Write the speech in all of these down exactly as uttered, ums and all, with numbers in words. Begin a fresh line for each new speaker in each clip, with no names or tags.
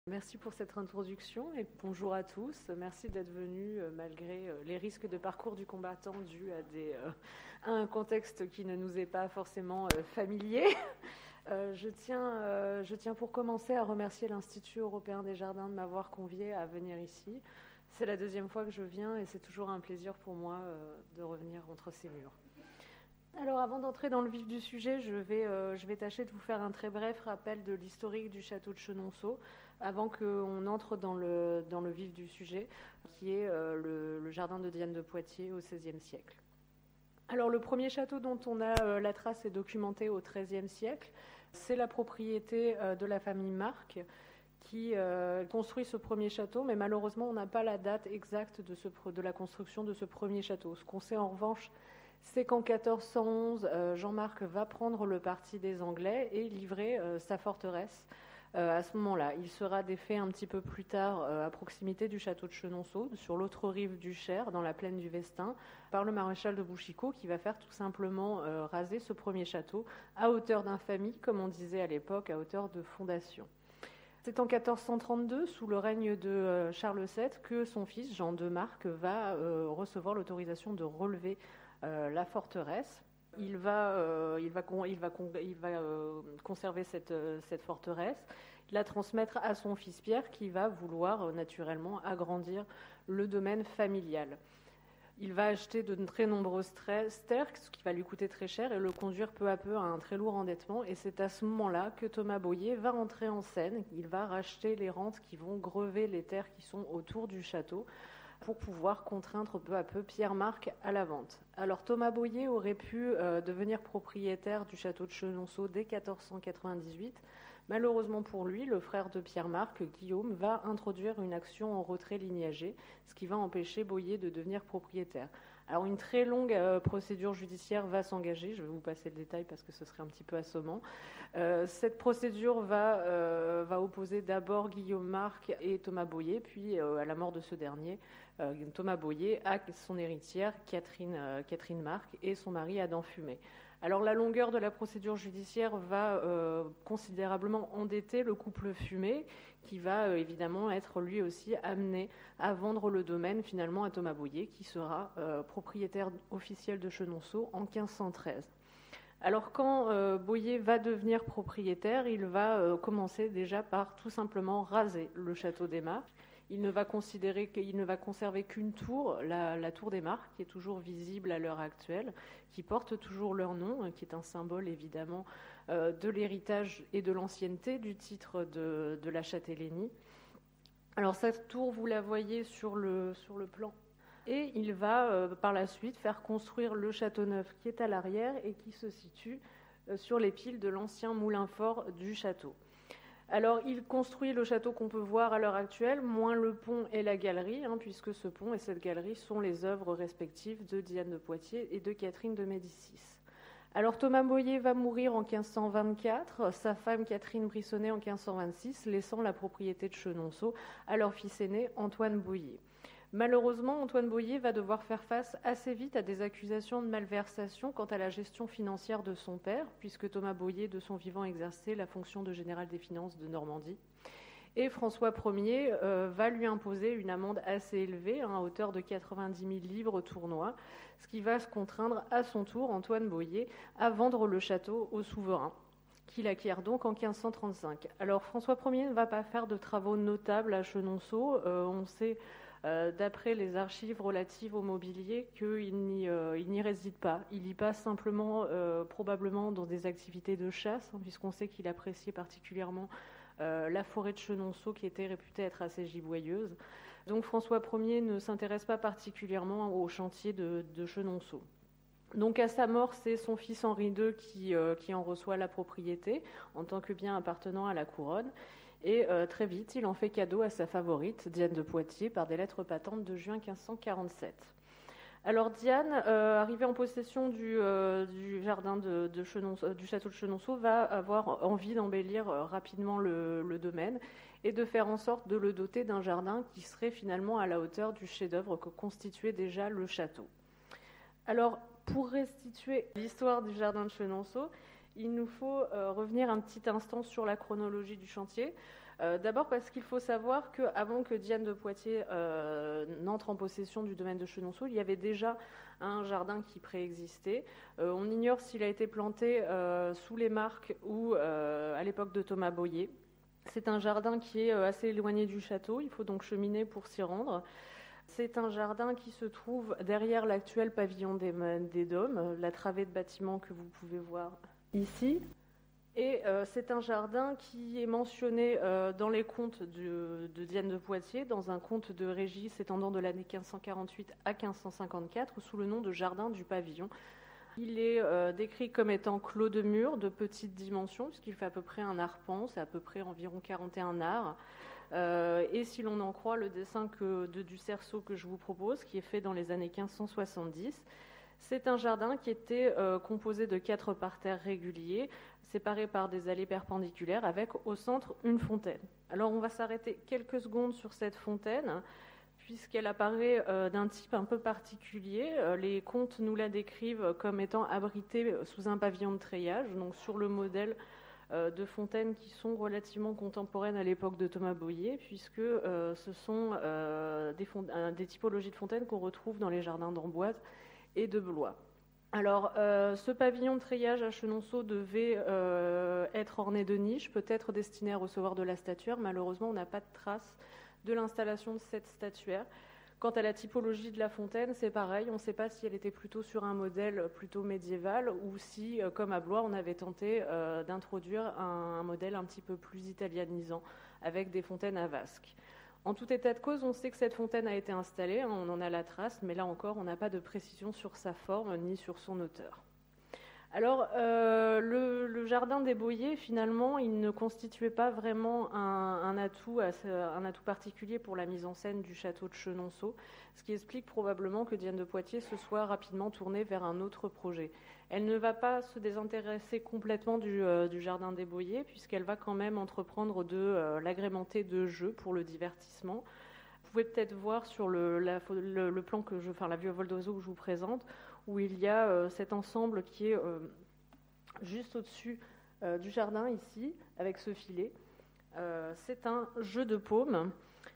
Merci pour cette introduction et bonjour à tous. Merci d'être venus malgré les risques de parcours du combattant dus à, des, euh, à un contexte qui ne nous est pas forcément euh, familier. Euh, je, tiens, euh, je tiens pour commencer à remercier l'Institut européen des jardins de m'avoir convié à venir ici. C'est la deuxième fois que je viens et c'est toujours un plaisir pour moi euh, de revenir entre ces murs. Alors avant d'entrer dans le vif du sujet, je vais, euh, je vais tâcher de vous faire un très bref rappel de l'historique du château de Chenonceau avant qu'on entre dans le, dans le vif du sujet, qui est euh, le, le jardin de Diane de Poitiers au seizième siècle. Alors le premier château dont on a euh, la trace est documenté au treizième siècle. C'est la propriété euh, de la famille Marc qui euh, construit ce premier château, mais malheureusement on n'a pas la date exacte de, ce, de la construction de ce premier château. Ce qu'on sait en revanche, c'est qu'en quatorze cent onze, euh, Jean-Marc va prendre le parti des Anglais et livrer euh, sa forteresse. Euh, à ce moment-là, il sera défait un petit peu plus tard euh, à proximité du château de Chenonceau, sur l'autre rive du Cher, dans la plaine du Vestin, par le maréchal de Bouchicot, qui va faire tout simplement euh, raser ce premier château à hauteur d'infamie, comme on disait à l'époque, à hauteur de fondation. C'est en quatorze cent trente-deux, sous le règne de euh, Charles sept, que son fils, Jean de Marc, va euh, recevoir l'autorisation de relever euh, la forteresse. Il va, euh, il va, il va, il va euh, conserver cette, euh, cette forteresse, la transmettre à son fils Pierre, qui va vouloir euh, naturellement agrandir le domaine familial. Il va acheter de très nombreuses terres, ce qui va lui coûter très cher, et le conduire peu à peu à un très lourd endettement. Et c'est à ce moment-là que Thomas Bohier va entrer en scène. Il va racheter les rentes qui vont grever les terres qui sont autour du château, pour pouvoir contraindre peu à peu Pierre Marc à la vente. Alors Thomas Bohier aurait pu euh, devenir propriétaire du château de Chenonceau dès quatorze cent quatre-vingt-dix-huit. Malheureusement pour lui, le frère de Pierre Marc, Guillaume, va introduire une action en retrait lignagé, ce qui va empêcher Bohier de devenir propriétaire. Alors une très longue euh, procédure judiciaire va s'engager, je vais vous passer le détail parce que ce serait un petit peu assommant. Euh, cette procédure va, euh, va opposer d'abord Guillaume Marc et Thomas Bohier, puis euh, à la mort de ce dernier, euh, Thomas Bohier a son héritière Catherine, euh, Catherine Marc et son mari Adam Fumet. Alors la longueur de la procédure judiciaire va euh, considérablement endetter le couple Fumet, qui va euh, évidemment être lui aussi amené à vendre le domaine finalement à Thomas Bohier, qui sera euh, propriétaire officiel de Chenonceau en quinze cent treize. Alors quand euh, Bohier va devenir propriétaire, il va euh, commencer déjà par tout simplement raser le château des Marcs. Il ne va considérer qu'il ne va conserver qu'une tour, la, la tour des Marcs, qui est toujours visible à l'heure actuelle, qui porte toujours leur nom, qui est un symbole évidemment euh, de l'héritage et de l'ancienneté du titre de, de la châtellenie. Alors cette tour, vous la voyez sur le, sur le plan. Et il va euh, par la suite faire construire le château neuf qui est à l'arrière et qui se situe euh, sur les piles de l'ancien moulin fort du château. Alors, il construit le château qu'on peut voir à l'heure actuelle, moins le pont et la galerie, hein, puisque ce pont et cette galerie sont les œuvres respectives de Diane de Poitiers et de Catherine de Médicis. Alors, Thomas Bohier va mourir en quinze cent vingt-quatre, sa femme Catherine Brissonnet en quinze cent vingt-six, laissant la propriété de Chenonceau à leur fils aîné Antoine Bohier. Malheureusement, Antoine Bohier va devoir faire face assez vite à des accusations de malversation quant à la gestion financière de son père, puisque Thomas Bohier, de son vivant, exerçait la fonction de général des finances de Normandie. Et François Ier euh, va lui imposer une amende assez élevée, hein, à hauteur de quatre-vingt-dix mille livres tournois, ce qui va se contraindre à son tour, Antoine Bohier, à vendre le château au souverain, qu'il acquiert donc en quinze cent trente-cinq. Alors François Ier ne va pas faire de travaux notables à Chenonceau. Euh, on sait... Euh, d'après les archives relatives au mobilier, qu'il n'y, euh, il n'y réside pas. Il y passe simplement, euh, probablement, dans des activités de chasse, hein, puisqu'on sait qu'il appréciait particulièrement euh, la forêt de Chenonceau, qui était réputée être assez giboyeuse. Donc François Ier ne s'intéresse pas particulièrement au chantier de, de Chenonceau. Donc à sa mort, c'est son fils Henri deux qui, euh, qui en reçoit la propriété, en tant que bien appartenant à la couronne. Et euh, très vite, il en fait cadeau à sa favorite, Diane de Poitiers, par des lettres patentes de juin quinze cent quarante-sept. Alors Diane, euh, arrivée en possession du, euh, du jardin de, de Chenonceau, du château de Chenonceau, va avoir envie d'embellir euh, rapidement le, le domaine et de faire en sorte de le doter d'un jardin qui serait finalement à la hauteur du chef-d'œuvre que constituait déjà le château. Alors, pour restituer l'histoire du jardin de Chenonceau, il nous faut euh, revenir un petit instant sur la chronologie du chantier. Euh, d'abord parce qu'il faut savoir qu'avant que Diane de Poitiers euh, n'entre en possession du domaine de Chenonceau, il y avait déjà un jardin qui préexistait. Euh, on ignore s'il a été planté euh, sous les Marques ou euh, à l'époque de Thomas Bohier. C'est un jardin qui est euh, assez éloigné du château, il faut donc cheminer pour s'y rendre. C'est un jardin qui se trouve derrière l'actuel pavillon des, des Dômes, la travée de bâtiment que vous pouvez voir ici. Et euh, c'est un jardin qui est mentionné euh, dans les contes de, de Diane de Poitiers, dans un conte de Régis s'étendant de l'année quinze cent quarante-huit à quinze cent cinquante-quatre, sous le nom de Jardin du Pavillon. Il est euh, décrit comme étant clos de murs de petite dimension, puisqu'il fait à peu près un arpent, c'est à peu près environ quarante et un arts. Euh, et si l'on en croit le dessin que, de, du cerceau que je vous propose, qui est fait dans les années quinze cent soixante-dix, c'est un jardin qui était euh, composé de quatre parterres réguliers, séparés par des allées perpendiculaires, avec au centre une fontaine. Alors on va s'arrêter quelques secondes sur cette fontaine, puisqu'elle apparaît euh, d'un type un peu particulier. Euh, les contes nous la décrivent comme étant abritée sous un pavillon de treillage, donc sur le modèle euh, de fontaines qui sont relativement contemporaines à l'époque de Thomas Bohier, puisque euh, ce sont euh, des, font- des typologies de fontaines qu'on retrouve dans les jardins d'Amboise et de Blois. Alors, euh, ce pavillon de treillage à Chenonceau devait euh, être orné de niches, peut-être destiné à recevoir de la statuaire. Malheureusement, on n'a pas de trace de l'installation de cette statuaire. Quant à la typologie de la fontaine, c'est pareil. On ne sait pas si elle était plutôt sur un modèle plutôt médiéval ou si, euh, comme à Blois, on avait tenté euh, d'introduire un, un modèle un petit peu plus italianisant avec des fontaines à vasques. En tout état de cause, on sait que cette fontaine a été installée, hein, on en a la trace, mais là encore, on n'a pas de précision sur sa forme ni sur son auteur. Alors, euh, le, le jardin des Bohiers, finalement, il ne constituait pas vraiment un, un, atout, un atout particulier pour la mise en scène du château de Chenonceau, ce qui explique probablement que Diane de Poitiers se soit rapidement tournée vers un autre projet. Elle ne va pas se désintéresser complètement du, euh, du jardin des Bohiers, puisqu'elle va quand même entreprendre de euh, l'agrémenter de jeux pour le divertissement. Vous pouvez peut-être voir sur le, la, le, le plan que je, enfin la vue à vol d'oiseau que je vous présente, où il y a euh, cet ensemble qui est euh, juste au-dessus euh, du jardin ici, avec ce filet. Euh, c'est un jeu de paume,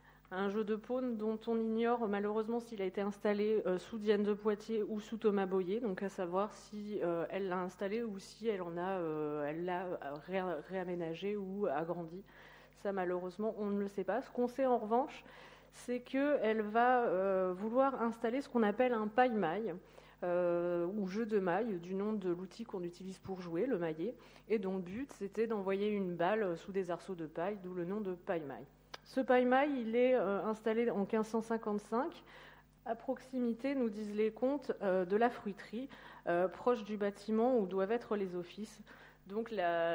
un jeu de paume dont on ignore malheureusement s'il a été installé euh, sous Diane de Poitiers ou sous Thomas Bohier, donc à savoir si euh, elle l'a installé ou si elle en a, euh, elle l'a ré réaménagé ou agrandi. Ça malheureusement on ne le sait pas. Ce qu'on sait en revanche, c'est qu'elle va euh, vouloir installer ce qu'on appelle un paille-maille, euh, ou jeu de maille, du nom de l'outil qu'on utilise pour jouer, le maillet, et dont le but c'était d'envoyer une balle sous des arceaux de paille, d'où le nom de paille-maille. Ce paille-maille, il est euh, installé en quinze cent cinquante-cinq, à proximité, nous disent les contes, euh, de la fruiterie, euh, proche du bâtiment où doivent être les offices. Donc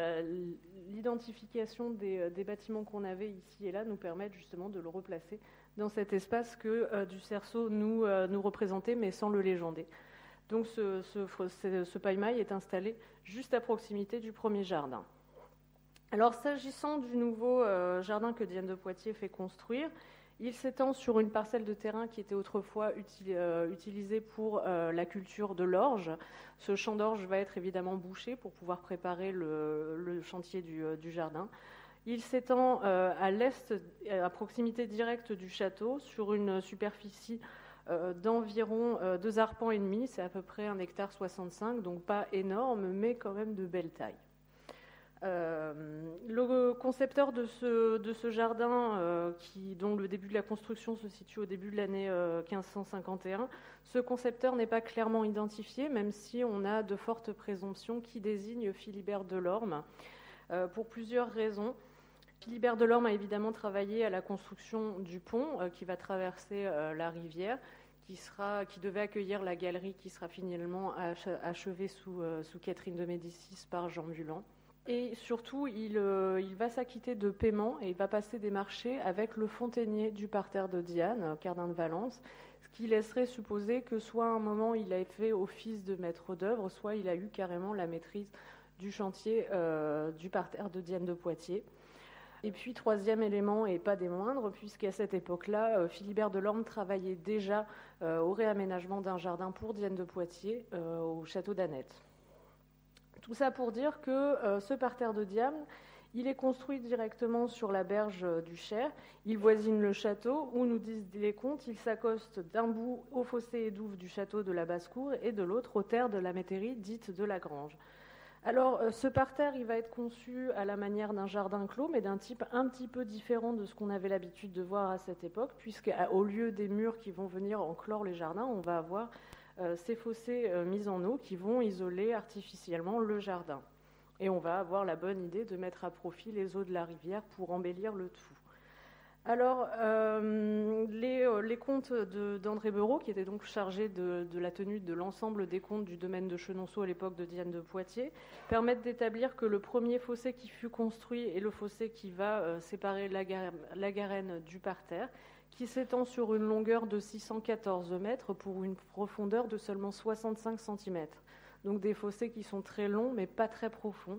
l'identification des, des bâtiments qu'on avait ici et là nous permet justement de le replacer dans cet espace que euh, du cerceau nous, euh, nous représentait, mais sans le légender. Donc ce, ce, ce, ce paille-maille est installé juste à proximité du premier jardin. Alors s'agissant du nouveau euh, jardin que Diane de Poitiers fait construire, il s'étend sur une parcelle de terrain qui était autrefois util, euh, utilisée pour euh, la culture de l'orge. Ce champ d'orge va être évidemment bouché pour pouvoir préparer le, le chantier du, euh, du jardin. Il s'étend euh, à l'est, à proximité directe du château, sur une superficie euh, d'environ euh, deux arpents et demi, c'est à peu près un hectare soixante-cinq, donc pas énorme, mais quand même de belle taille. Euh, le concepteur de ce, de ce jardin, euh, qui, dont le début de la construction se situe au début de l'année euh, quinze cent cinquante et un, ce concepteur n'est pas clairement identifié, même si on a de fortes présomptions qui désignent Philibert Delorme, euh, pour plusieurs raisons. Philibert Delorme a évidemment travaillé à la construction du pont euh, qui va traverser euh, la rivière, qui, sera, qui devait accueillir la galerie qui sera finalement achevée sous, euh, sous Catherine de Médicis par Jean Bulan. Et surtout, il, euh, il va s'acquitter de paiement et il va passer des marchés avec le fontainier du parterre de Diane, Cardin de Valence, ce qui laisserait supposer que soit à un moment il a fait office de maître d'œuvre, soit il a eu carrément la maîtrise du chantier euh, du parterre de Diane de Poitiers. Et puis, troisième élément, et pas des moindres, puisqu'à cette époque-là, euh, Philibert Delorme travaillait déjà euh, au réaménagement d'un jardin pour Diane de Poitiers euh, au château d'Annette. Tout ça pour dire que euh, ce parterre de Diane, il est construit directement sur la berge du Cher. Il voisine le château, où nous disent les contes, il s'accoste d'un bout au fossé et douve du château de la Basse-Cour et de l'autre aux terres de la métairie dite de la Grange. Alors, euh, ce parterre, il va être conçu à la manière d'un jardin clos, mais d'un type un petit peu différent de ce qu'on avait l'habitude de voir à cette époque, puisqu'au lieu des murs qui vont venir enclore les jardins, on va avoir euh, ces fossés euh, mis en eau qui vont isoler artificiellement le jardin. Et on va avoir la bonne idée de mettre à profit les eaux de la rivière pour embellir le tout. Alors, euh, les, euh, les contes de, d'André Bereau, qui était donc chargé de, de la tenue de l'ensemble des contes du domaine de Chenonceau à l'époque de Diane de Poitiers, permettent d'établir que le premier fossé qui fut construit est le fossé qui va euh, séparer la, gar- la Garenne du parterre, qui s'étend sur une longueur de six cent quatorze mètres pour une profondeur de seulement soixante-cinq centimètres. Donc des fossés qui sont très longs mais pas très profonds.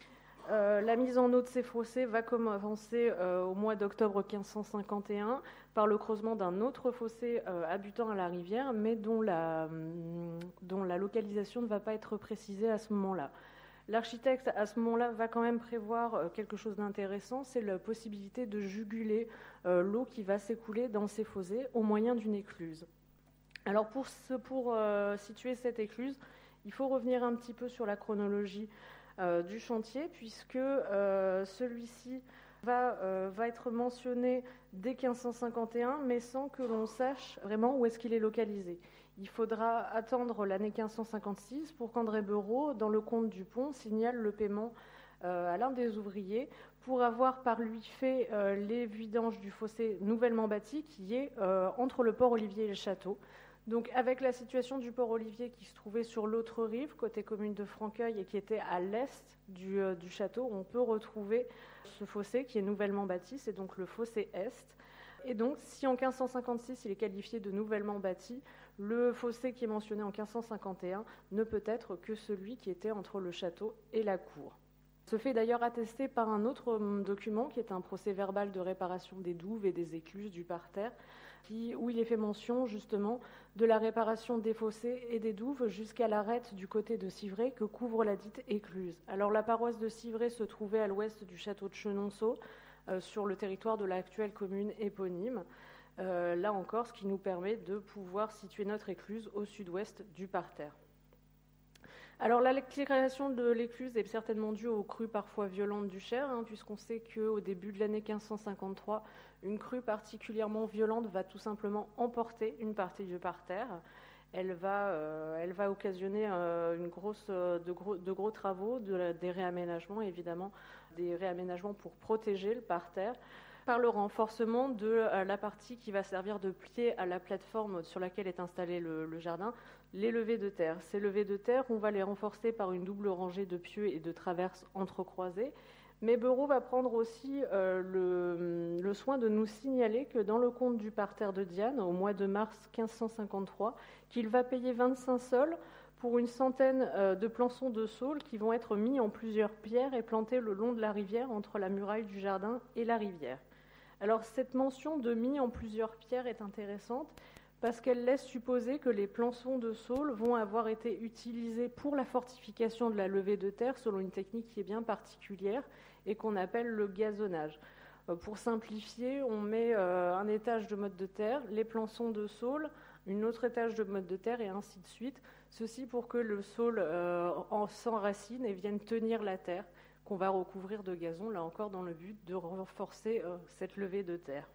Euh, la mise en eau de ces fossés va commencer euh, au mois d'octobre quinze cent cinquante et un par le creusement d'un autre fossé euh, abutant à la rivière, mais dont la, hum, dont la localisation ne va pas être précisée à ce moment-là. L'architecte, à ce moment-là, va quand même prévoir euh, quelque chose d'intéressant, c'est la possibilité de juguler euh, l'eau qui va s'écouler dans ces fossés au moyen d'une écluse. Alors pour, ce, pour euh, situer cette écluse, il faut revenir un petit peu sur la chronologie Euh, du chantier, puisque euh, celui-ci va, euh, va être mentionné dès quinze cent cinquante et un, mais sans que l'on sache vraiment où est-ce qu'il est localisé. Il faudra attendre l'année quinze cent cinquante-six pour qu'André Bereau, dans le compte du pont, signale le paiement euh, à l'un des ouvriers pour avoir par lui fait euh, les vidanges du fossé nouvellement bâti qui est euh, entre le port Olivier et le château. Donc, avec la situation du port Olivier qui se trouvait sur l'autre rive, côté commune de Franqueuil, et qui était à l'est du, euh, du château, on peut retrouver ce fossé qui est nouvellement bâti, c'est donc le fossé est. Et donc, si en quinze cent cinquante-six, il est qualifié de nouvellement bâti, le fossé qui est mentionné en quinze cent cinquante et un ne peut être que celui qui était entre le château et la cour. Se fait d'ailleurs attester par un autre document, qui est un procès-verbal de réparation des douves et des écluses du parterre, qui, où il est fait mention justement de la réparation des fossés et des douves jusqu'à l'arête du côté de Civray que couvre la dite écluse. Alors la paroisse de Civray se trouvait à l'ouest du château de Chenonceau, euh, sur le territoire de l'actuelle commune éponyme. Euh, là encore, ce qui nous permet de pouvoir situer notre écluse au sud-ouest du parterre. Alors la création de l'écluse est certainement due aux crues parfois violentes du Cher, hein, puisqu'on sait qu'au début de l'année quinze cent cinquante-trois, une crue particulièrement violente va tout simplement emporter une partie du parterre. Elle va, euh, elle va occasionner euh, une grosse, euh, de, gros, de gros travaux, de la, des réaménagements évidemment, des réaménagements pour protéger le parterre, par le renforcement de euh, la partie qui va servir de pied à la plateforme sur laquelle est installé le, le jardin, les levées de terre. Ces levées de terre, on va les renforcer par une double rangée de pieux et de traverses entrecroisées. Mais Bereau va prendre aussi euh, le, le soin de nous signaler que dans le compte du parterre de Diane, au mois de mars quinze cent cinquante-trois, qu'il va payer vingt-cinq sols pour une centaine euh, de plançons de saules qui vont être mis en plusieurs pierres et plantés le long de la rivière entre la muraille du jardin et la rivière. Alors cette mention de mis en plusieurs pierres est intéressante parce qu'elle laisse supposer que les plançons de saules vont avoir été utilisés pour la fortification de la levée de terre selon une technique qui est bien particulière et qu'on appelle le gazonnage. Euh, pour simplifier, on met euh, un étage de motte de terre, les plançons de saules, une autre étage de motte de terre et ainsi de suite. Ceci pour que le saule euh, s'enracine et vienne tenir la terre qu'on va recouvrir de gazon, là encore dans le but de renforcer euh, cette levée de terre.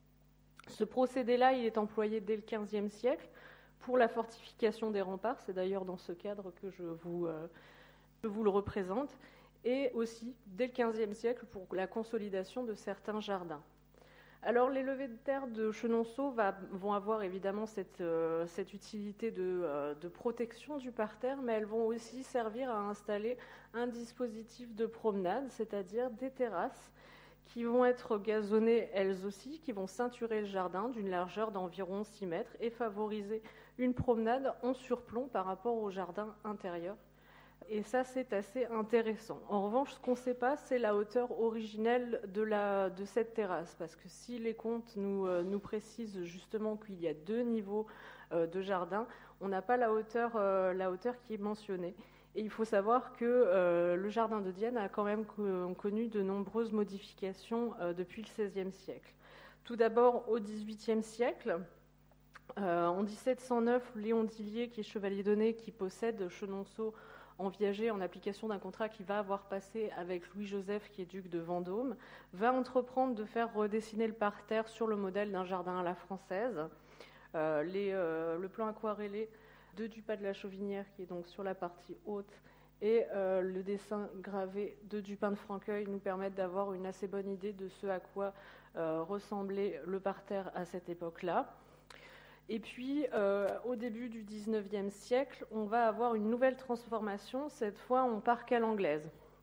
Ce procédé-là, il est employé dès le quinzième siècle pour la fortification des remparts. C'est d'ailleurs dans ce cadre que je vous, euh, je vous le représente. Et aussi, dès le quinzième siècle, pour la consolidation de certains jardins. Alors, les levées de terre de Chenonceau va, vont avoir évidemment cette, euh, cette utilité de, euh, de protection du parterre, mais elles vont aussi servir à installer un dispositif de promenade, c'est-à-dire des terrasses, qui vont être gazonnées elles aussi, qui vont ceinturer le jardin d'une largeur d'environ six mètres et favoriser une promenade en surplomb par rapport au jardin intérieur. Et ça, c'est assez intéressant. En revanche, ce qu'on ne sait pas, c'est la hauteur originelle de, la, de cette terrasse, parce que si les comptes nous, euh, nous précisent justement qu'il y a deux niveaux euh, de jardin, on n'a pas la hauteur, euh, la hauteur qui est mentionnée. Et il faut savoir que euh, le jardin de Diane a quand même co- connu de nombreuses modifications euh, depuis le seizième siècle. Tout d'abord au dix-huitième siècle, euh, en dix-sept cent neuf, Léon d'Illier, qui est chevalier donné, qui possède Chenonceau en viager en application d'un contrat qu'il va avoir passé avec Louis-Joseph, qui est duc de Vendôme, va entreprendre de faire redessiner le parterre sur le modèle d'un jardin à la française. Euh, les, euh, le plan aquarellé de Dupas de la Chauvinière, qui est donc sur la partie haute, et euh, le dessin gravé de Dupin de Franqueuil nous permettent d'avoir une assez bonne idée de ce à quoi euh, ressemblait le parterre à cette époque-là. Et puis, euh, au début du dix-neuvième siècle, on va avoir une nouvelle transformation. Cette fois, on part qu'à l'anglaise.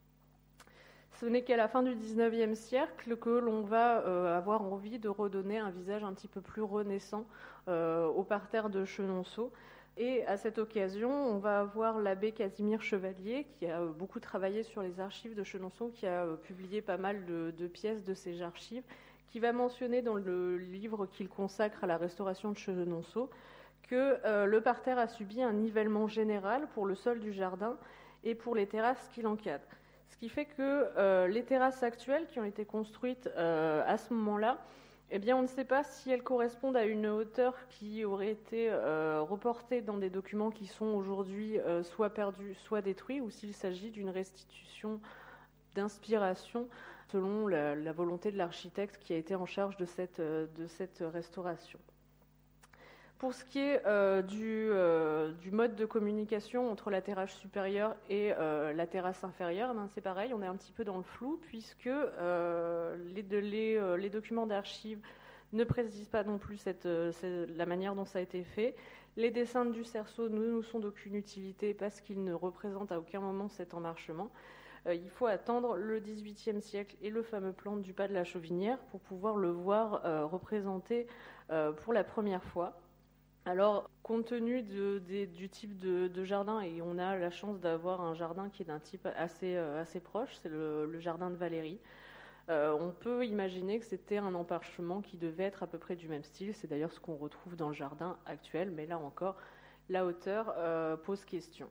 Ce n'est qu'à la fin du dix-neuvième siècle que l'on va euh, avoir envie de redonner un visage un petit peu plus renaissant euh, au parterre de Chenonceau. Et à cette occasion, on va avoir l'abbé Casimir Chevalier, qui a beaucoup travaillé sur les archives de Chenonceau, qui a euh, publié pas mal de, de pièces de ces archives, qui va mentionner dans le livre qu'il consacre à la restauration de Chenonceau que euh, le parterre a subi un nivellement général pour le sol du jardin et pour les terrasses qui l'encadrent. Ce qui fait que euh, les terrasses actuelles qui ont été construites euh, à ce moment-là, eh bien, on ne sait pas si elles correspondent à une hauteur qui aurait été euh, reportée dans des documents qui sont aujourd'hui euh, soit perdus, soit détruits, ou s'il s'agit d'une restitution d'inspiration selon la, la volonté de l'architecte qui a été en charge de cette, de cette restauration. Pour ce qui est euh, du, euh, du mode de communication entre la terrasse supérieure et euh, la terrasse inférieure, ben c'est pareil, on est un petit peu dans le flou puisque euh, les, les, euh, les documents d'archives ne précisent pas non plus cette, cette, la manière dont ça a été fait. Les dessins du cerceau ne nous sont d'aucune utilité parce qu'ils ne représentent à aucun moment cet emmarchement. Euh, il faut attendre le dix-huitième siècle et le fameux plan du pas de la Chauvinière pour pouvoir le voir euh, représenté euh, pour la première fois. Alors, compte tenu de, de, du type de, de jardin, et on a la chance d'avoir un jardin qui est d'un type assez, euh, assez proche, c'est le, le jardin de Valérie, euh, on peut imaginer que c'était un emmarchement qui devait être à peu près du même style. C'est d'ailleurs ce qu'on retrouve dans le jardin actuel, mais là encore, la hauteur euh, pose question.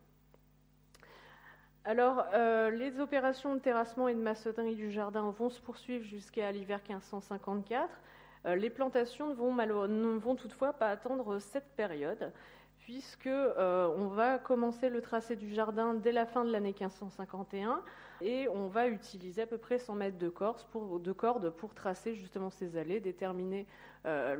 Alors, euh, les opérations de terrassement et de maçonnerie du jardin vont se poursuivre jusqu'à l'hiver quinze cent cinquante-quatre. Euh, les plantations ne vont, ne vont toutefois pas attendre cette période, puisque euh, on va commencer le tracé du jardin dès la fin de l'année quinze cent cinquante et un, et on va utiliser à peu près cent mètres de, corse pour, de corde pour tracer justement ces allées, déterminer euh,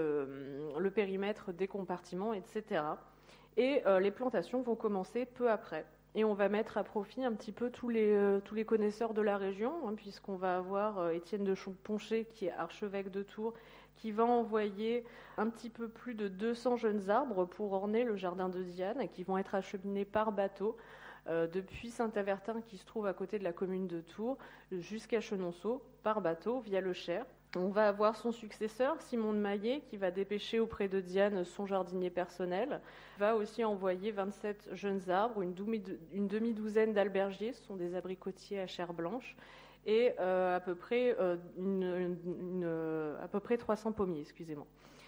le, le périmètre des compartiments, et cetera. Et euh, les plantations vont commencer peu après. Et on va mettre à profit un petit peu tous les, euh, tous les connaisseurs de la région, hein, puisqu'on va avoir euh, Étienne de Poncher, qui est archevêque de Tours, qui va envoyer un petit peu plus de deux cents jeunes arbres pour orner le jardin de Diane, et qui vont être acheminés par bateau euh, depuis Saint-Avertin, qui se trouve à côté de la commune de Tours, jusqu'à Chenonceau, par bateau, via le Cher. On va avoir son successeur, Simon de Maillet, qui va dépêcher auprès de Diane son jardinier personnel. Il va aussi envoyer vingt-sept jeunes arbres, une, une demi-douzaine d'albergiers, ce sont des abricotiers à chair blanche, et euh, à, peu près, euh, une, une, une, à peu près trois cents pommiers, excusez-moi.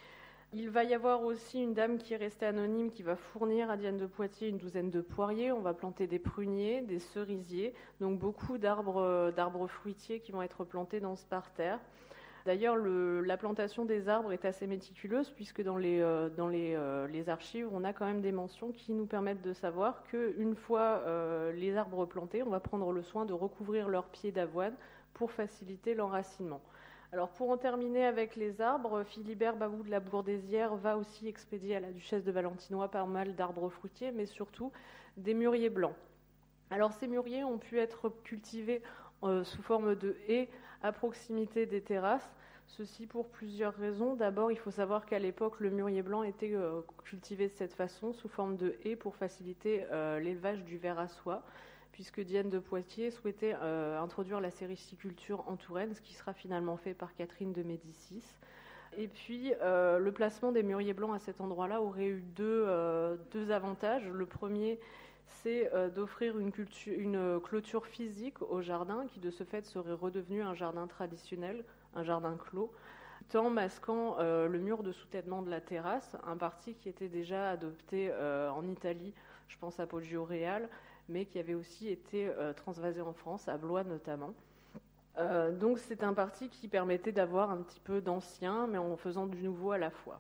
Il va y avoir aussi une dame qui est restée anonyme, qui va fournir à Diane de Poitiers une douzaine de poiriers. On va planter des pruniers, des cerisiers, donc beaucoup d'arbres, d'arbres fruitiers qui vont être plantés dans ce parterre. D'ailleurs, le, la plantation des arbres est assez méticuleuse, puisque dans, les, euh, dans les, euh, les archives, on a quand même des mentions qui nous permettent de savoir qu'une fois euh, les arbres plantés, on va prendre le soin de recouvrir leurs pieds d'avoine pour faciliter l'enracinement. Alors, pour en terminer avec les arbres, Philibert Babou de la Bourdésière va aussi expédier à la duchesse de Valentinois pas mal d'arbres fruitiers, mais surtout des mûriers blancs. Alors, ces mûriers ont pu être cultivés euh, sous forme de haies à proximité des terrasses, ceci pour plusieurs raisons. D'abord, il faut savoir qu'à l'époque, le mûrier blanc était euh, cultivé de cette façon, sous forme de haies, pour faciliter euh, l'élevage du ver à soie, puisque Diane de Poitiers souhaitait euh, introduire la sériciculture en Touraine, ce qui sera finalement fait par Catherine de Médicis. Et puis, euh, le placement des mûriers blancs à cet endroit-là aurait eu deux, euh, deux avantages. Le premier, c'est euh, d'offrir une, culture, une clôture physique au jardin, qui de ce fait serait redevenu un jardin traditionnel, un jardin clos, tout en masquant euh, le mur de soutènement de la terrasse, un parti qui était déjà adopté euh, en Italie, je pense à Poggio Reale, mais qui avait aussi été euh, transvasé en France, à Blois notamment. Euh, donc c'est un parti qui permettait d'avoir un petit peu d'ancien, mais en faisant du nouveau à la fois.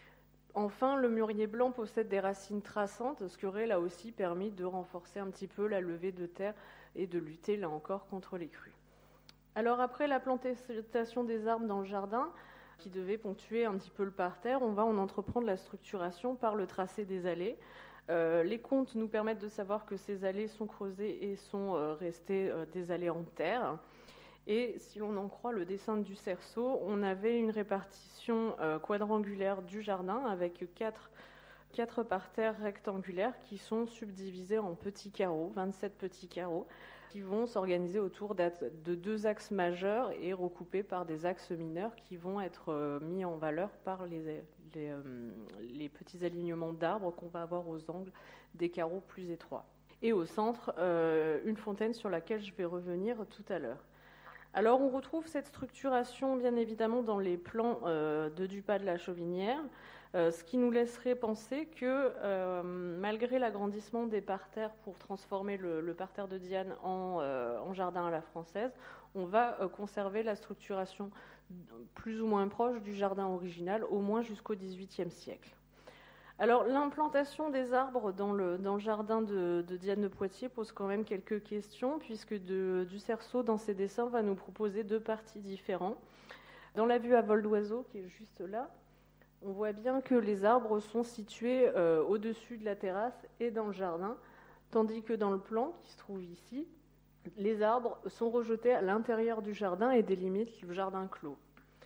Enfin, le mûrier blanc possède des racines traçantes, ce qui aurait là aussi permis de renforcer un petit peu la levée de terre et de lutter là encore contre les crues. Alors après la plantation des arbres dans le jardin, qui devait ponctuer un petit peu le parterre, on va en entreprendre la structuration par le tracé des allées. Euh, les comptes nous permettent de savoir que ces allées sont creusées et sont euh, restées euh, des allées en terre. Et si l'on en croit le dessin du cerceau, on avait une répartition euh, quadrangulaire du jardin avec quatre, quatre parterres rectangulaires qui sont subdivisés en petits carreaux, vingt-sept petits carreaux, qui vont s'organiser autour de deux axes majeurs et recoupés par des axes mineurs qui vont être euh, mis en valeur par les, les, euh, les petits alignements d'arbres qu'on va avoir aux angles des carreaux plus étroits. Et au centre, euh, une fontaine sur laquelle je vais revenir tout à l'heure. Alors on retrouve cette structuration bien évidemment dans les plans euh, de Dupas de la Chauvinière, euh, ce qui nous laisserait penser que euh, malgré l'agrandissement des parterres pour transformer le, le parterre de Diane en, euh, en jardin à la française, on va euh, conserver la structuration plus ou moins proche du jardin original, au moins jusqu'au dix-huitième siècle. Alors l'implantation des arbres dans le, dans le jardin de, de Diane de Poitiers pose quand même quelques questions, puisque de, du cerceau dans ses dessins va nous proposer deux parties différentes. Dans la vue à vol d'oiseau, qui est juste là, on voit bien que les arbres sont situés euh, au-dessus de la terrasse et dans le jardin, tandis que dans le plan, qui se trouve ici, les arbres sont rejetés à l'intérieur du jardin et délimitent le jardin clos.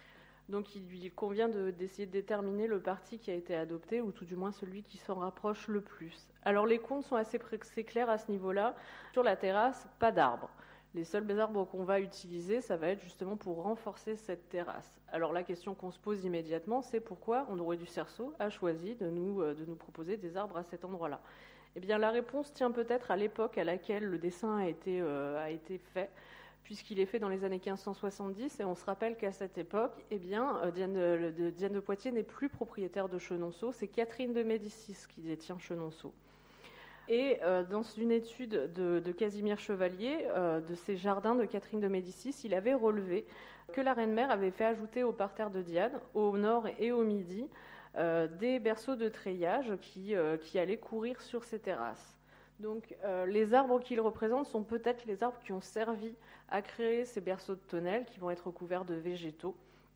Donc il lui convient de, d'essayer de déterminer le parti qui a été adopté, ou tout du moins celui qui s'en rapproche le plus. Alors les comptes sont assez, assez clairs à ce niveau-là. Sur la terrasse, pas d'arbres. Les seuls arbres qu'on va utiliser, ça va être justement pour renforcer cette terrasse. Alors la question qu'on se pose immédiatement, c'est pourquoi Androuet du Cerceau a choisi de nous, de nous proposer des arbres à cet endroit-là. Eh bien la réponse tient peut-être à l'époque à laquelle le dessin a été, euh, a été fait, puisqu'il est fait dans les années quinze cent soixante-dix, et on se rappelle qu'à cette époque, eh bien, euh, Diane, de, de, Diane de Poitiers n'est plus propriétaire de Chenonceau, c'est Catherine de Médicis qui détient Chenonceau. Et euh, dans une étude de, de Casimir Chevalier, euh, de ces jardins de Catherine de Médicis, il avait relevé que la reine-mère avait fait ajouter au parterre de Diane, au nord et au midi, euh, des berceaux de treillage qui, euh, qui allaient courir sur ces terrasses. Donc euh, les arbres qu'il représente sont peut-être les arbres qui ont servi à créer ces berceaux de tonnelles qui vont être recouverts de végétaux.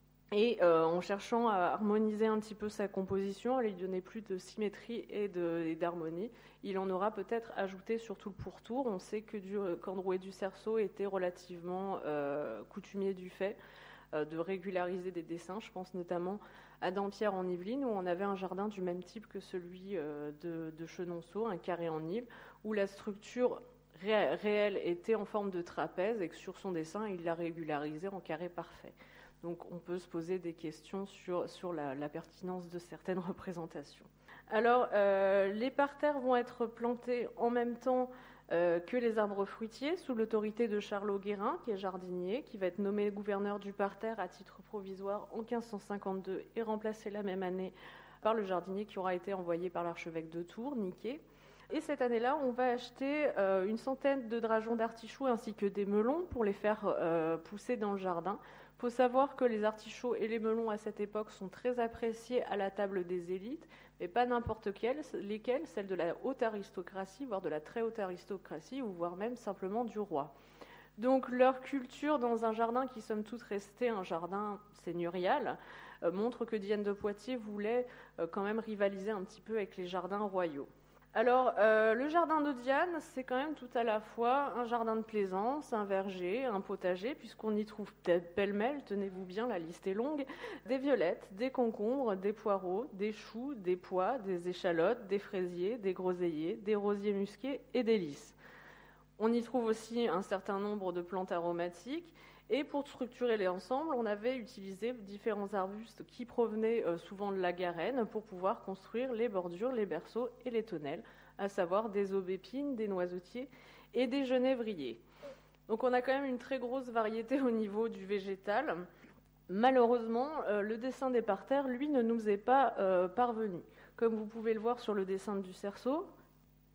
Et euh, en cherchant à harmoniser un petit peu sa composition, à lui donner plus de symétrie et, de, et d'harmonie, il en aura peut-être ajouté sur tout le pourtour. On sait que du, qu'Androuet du Cerceau était relativement euh, coutumier du fait euh, de régulariser des dessins. Je pense notamment à Dampierre en Yvelines, où on avait un jardin du même type que celui euh, de, de Chenonceau, un carré en Yvelines, où la structure ré- réelle était en forme de trapèze et que sur son dessin, il l'a régularisé en carré parfait. Donc on peut se poser des questions sur, sur la, la pertinence de certaines représentations. Alors, euh, les parterres vont être plantés en même temps euh, que les arbres fruitiers, sous l'autorité de Charlot Guérin, qui est jardinier, qui va être nommé gouverneur du parterre à titre provisoire en quinze cent cinquante-deux et remplacé la même année par le jardinier qui aura été envoyé par l'archevêque de Tours, Niquet. Et cette année-là, on va acheter euh, une centaine de drageons d'artichauts ainsi que des melons pour les faire euh, pousser dans le jardin. Il faut savoir que les artichauts et les melons à cette époque sont très appréciés à la table des élites, mais pas n'importe lesquels, celles de la haute aristocratie, voire de la très haute aristocratie, ou voire même simplement du roi. Donc leur culture dans un jardin qui somme toute resté un jardin seigneurial euh, montre que Diane de Poitiers voulait euh, quand même rivaliser un petit peu avec les jardins royaux. Alors, euh, le jardin de Diane, c'est quand même tout à la fois un jardin de plaisance, un verger, un potager, puisqu'on y trouve pêle-mêle, tenez-vous bien, la liste est longue, des violettes, des concombres, des poireaux, des choux, des pois, des échalotes, des fraisiers, des groseilliers, des rosiers musqués et des lys. On y trouve aussi un certain nombre de plantes aromatiques. Et pour structurer les ensembles, on avait utilisé différents arbustes qui provenaient euh, souvent de la Garenne pour pouvoir construire les bordures, les berceaux et les tonnelles, à savoir des aubépines, des noisetiers et des genévriers. Donc on a quand même une très grosse variété au niveau du végétal. Malheureusement, euh, le dessin des parterres, lui, ne nous est pas euh, parvenu. Comme vous pouvez le voir sur le dessin du cerceau,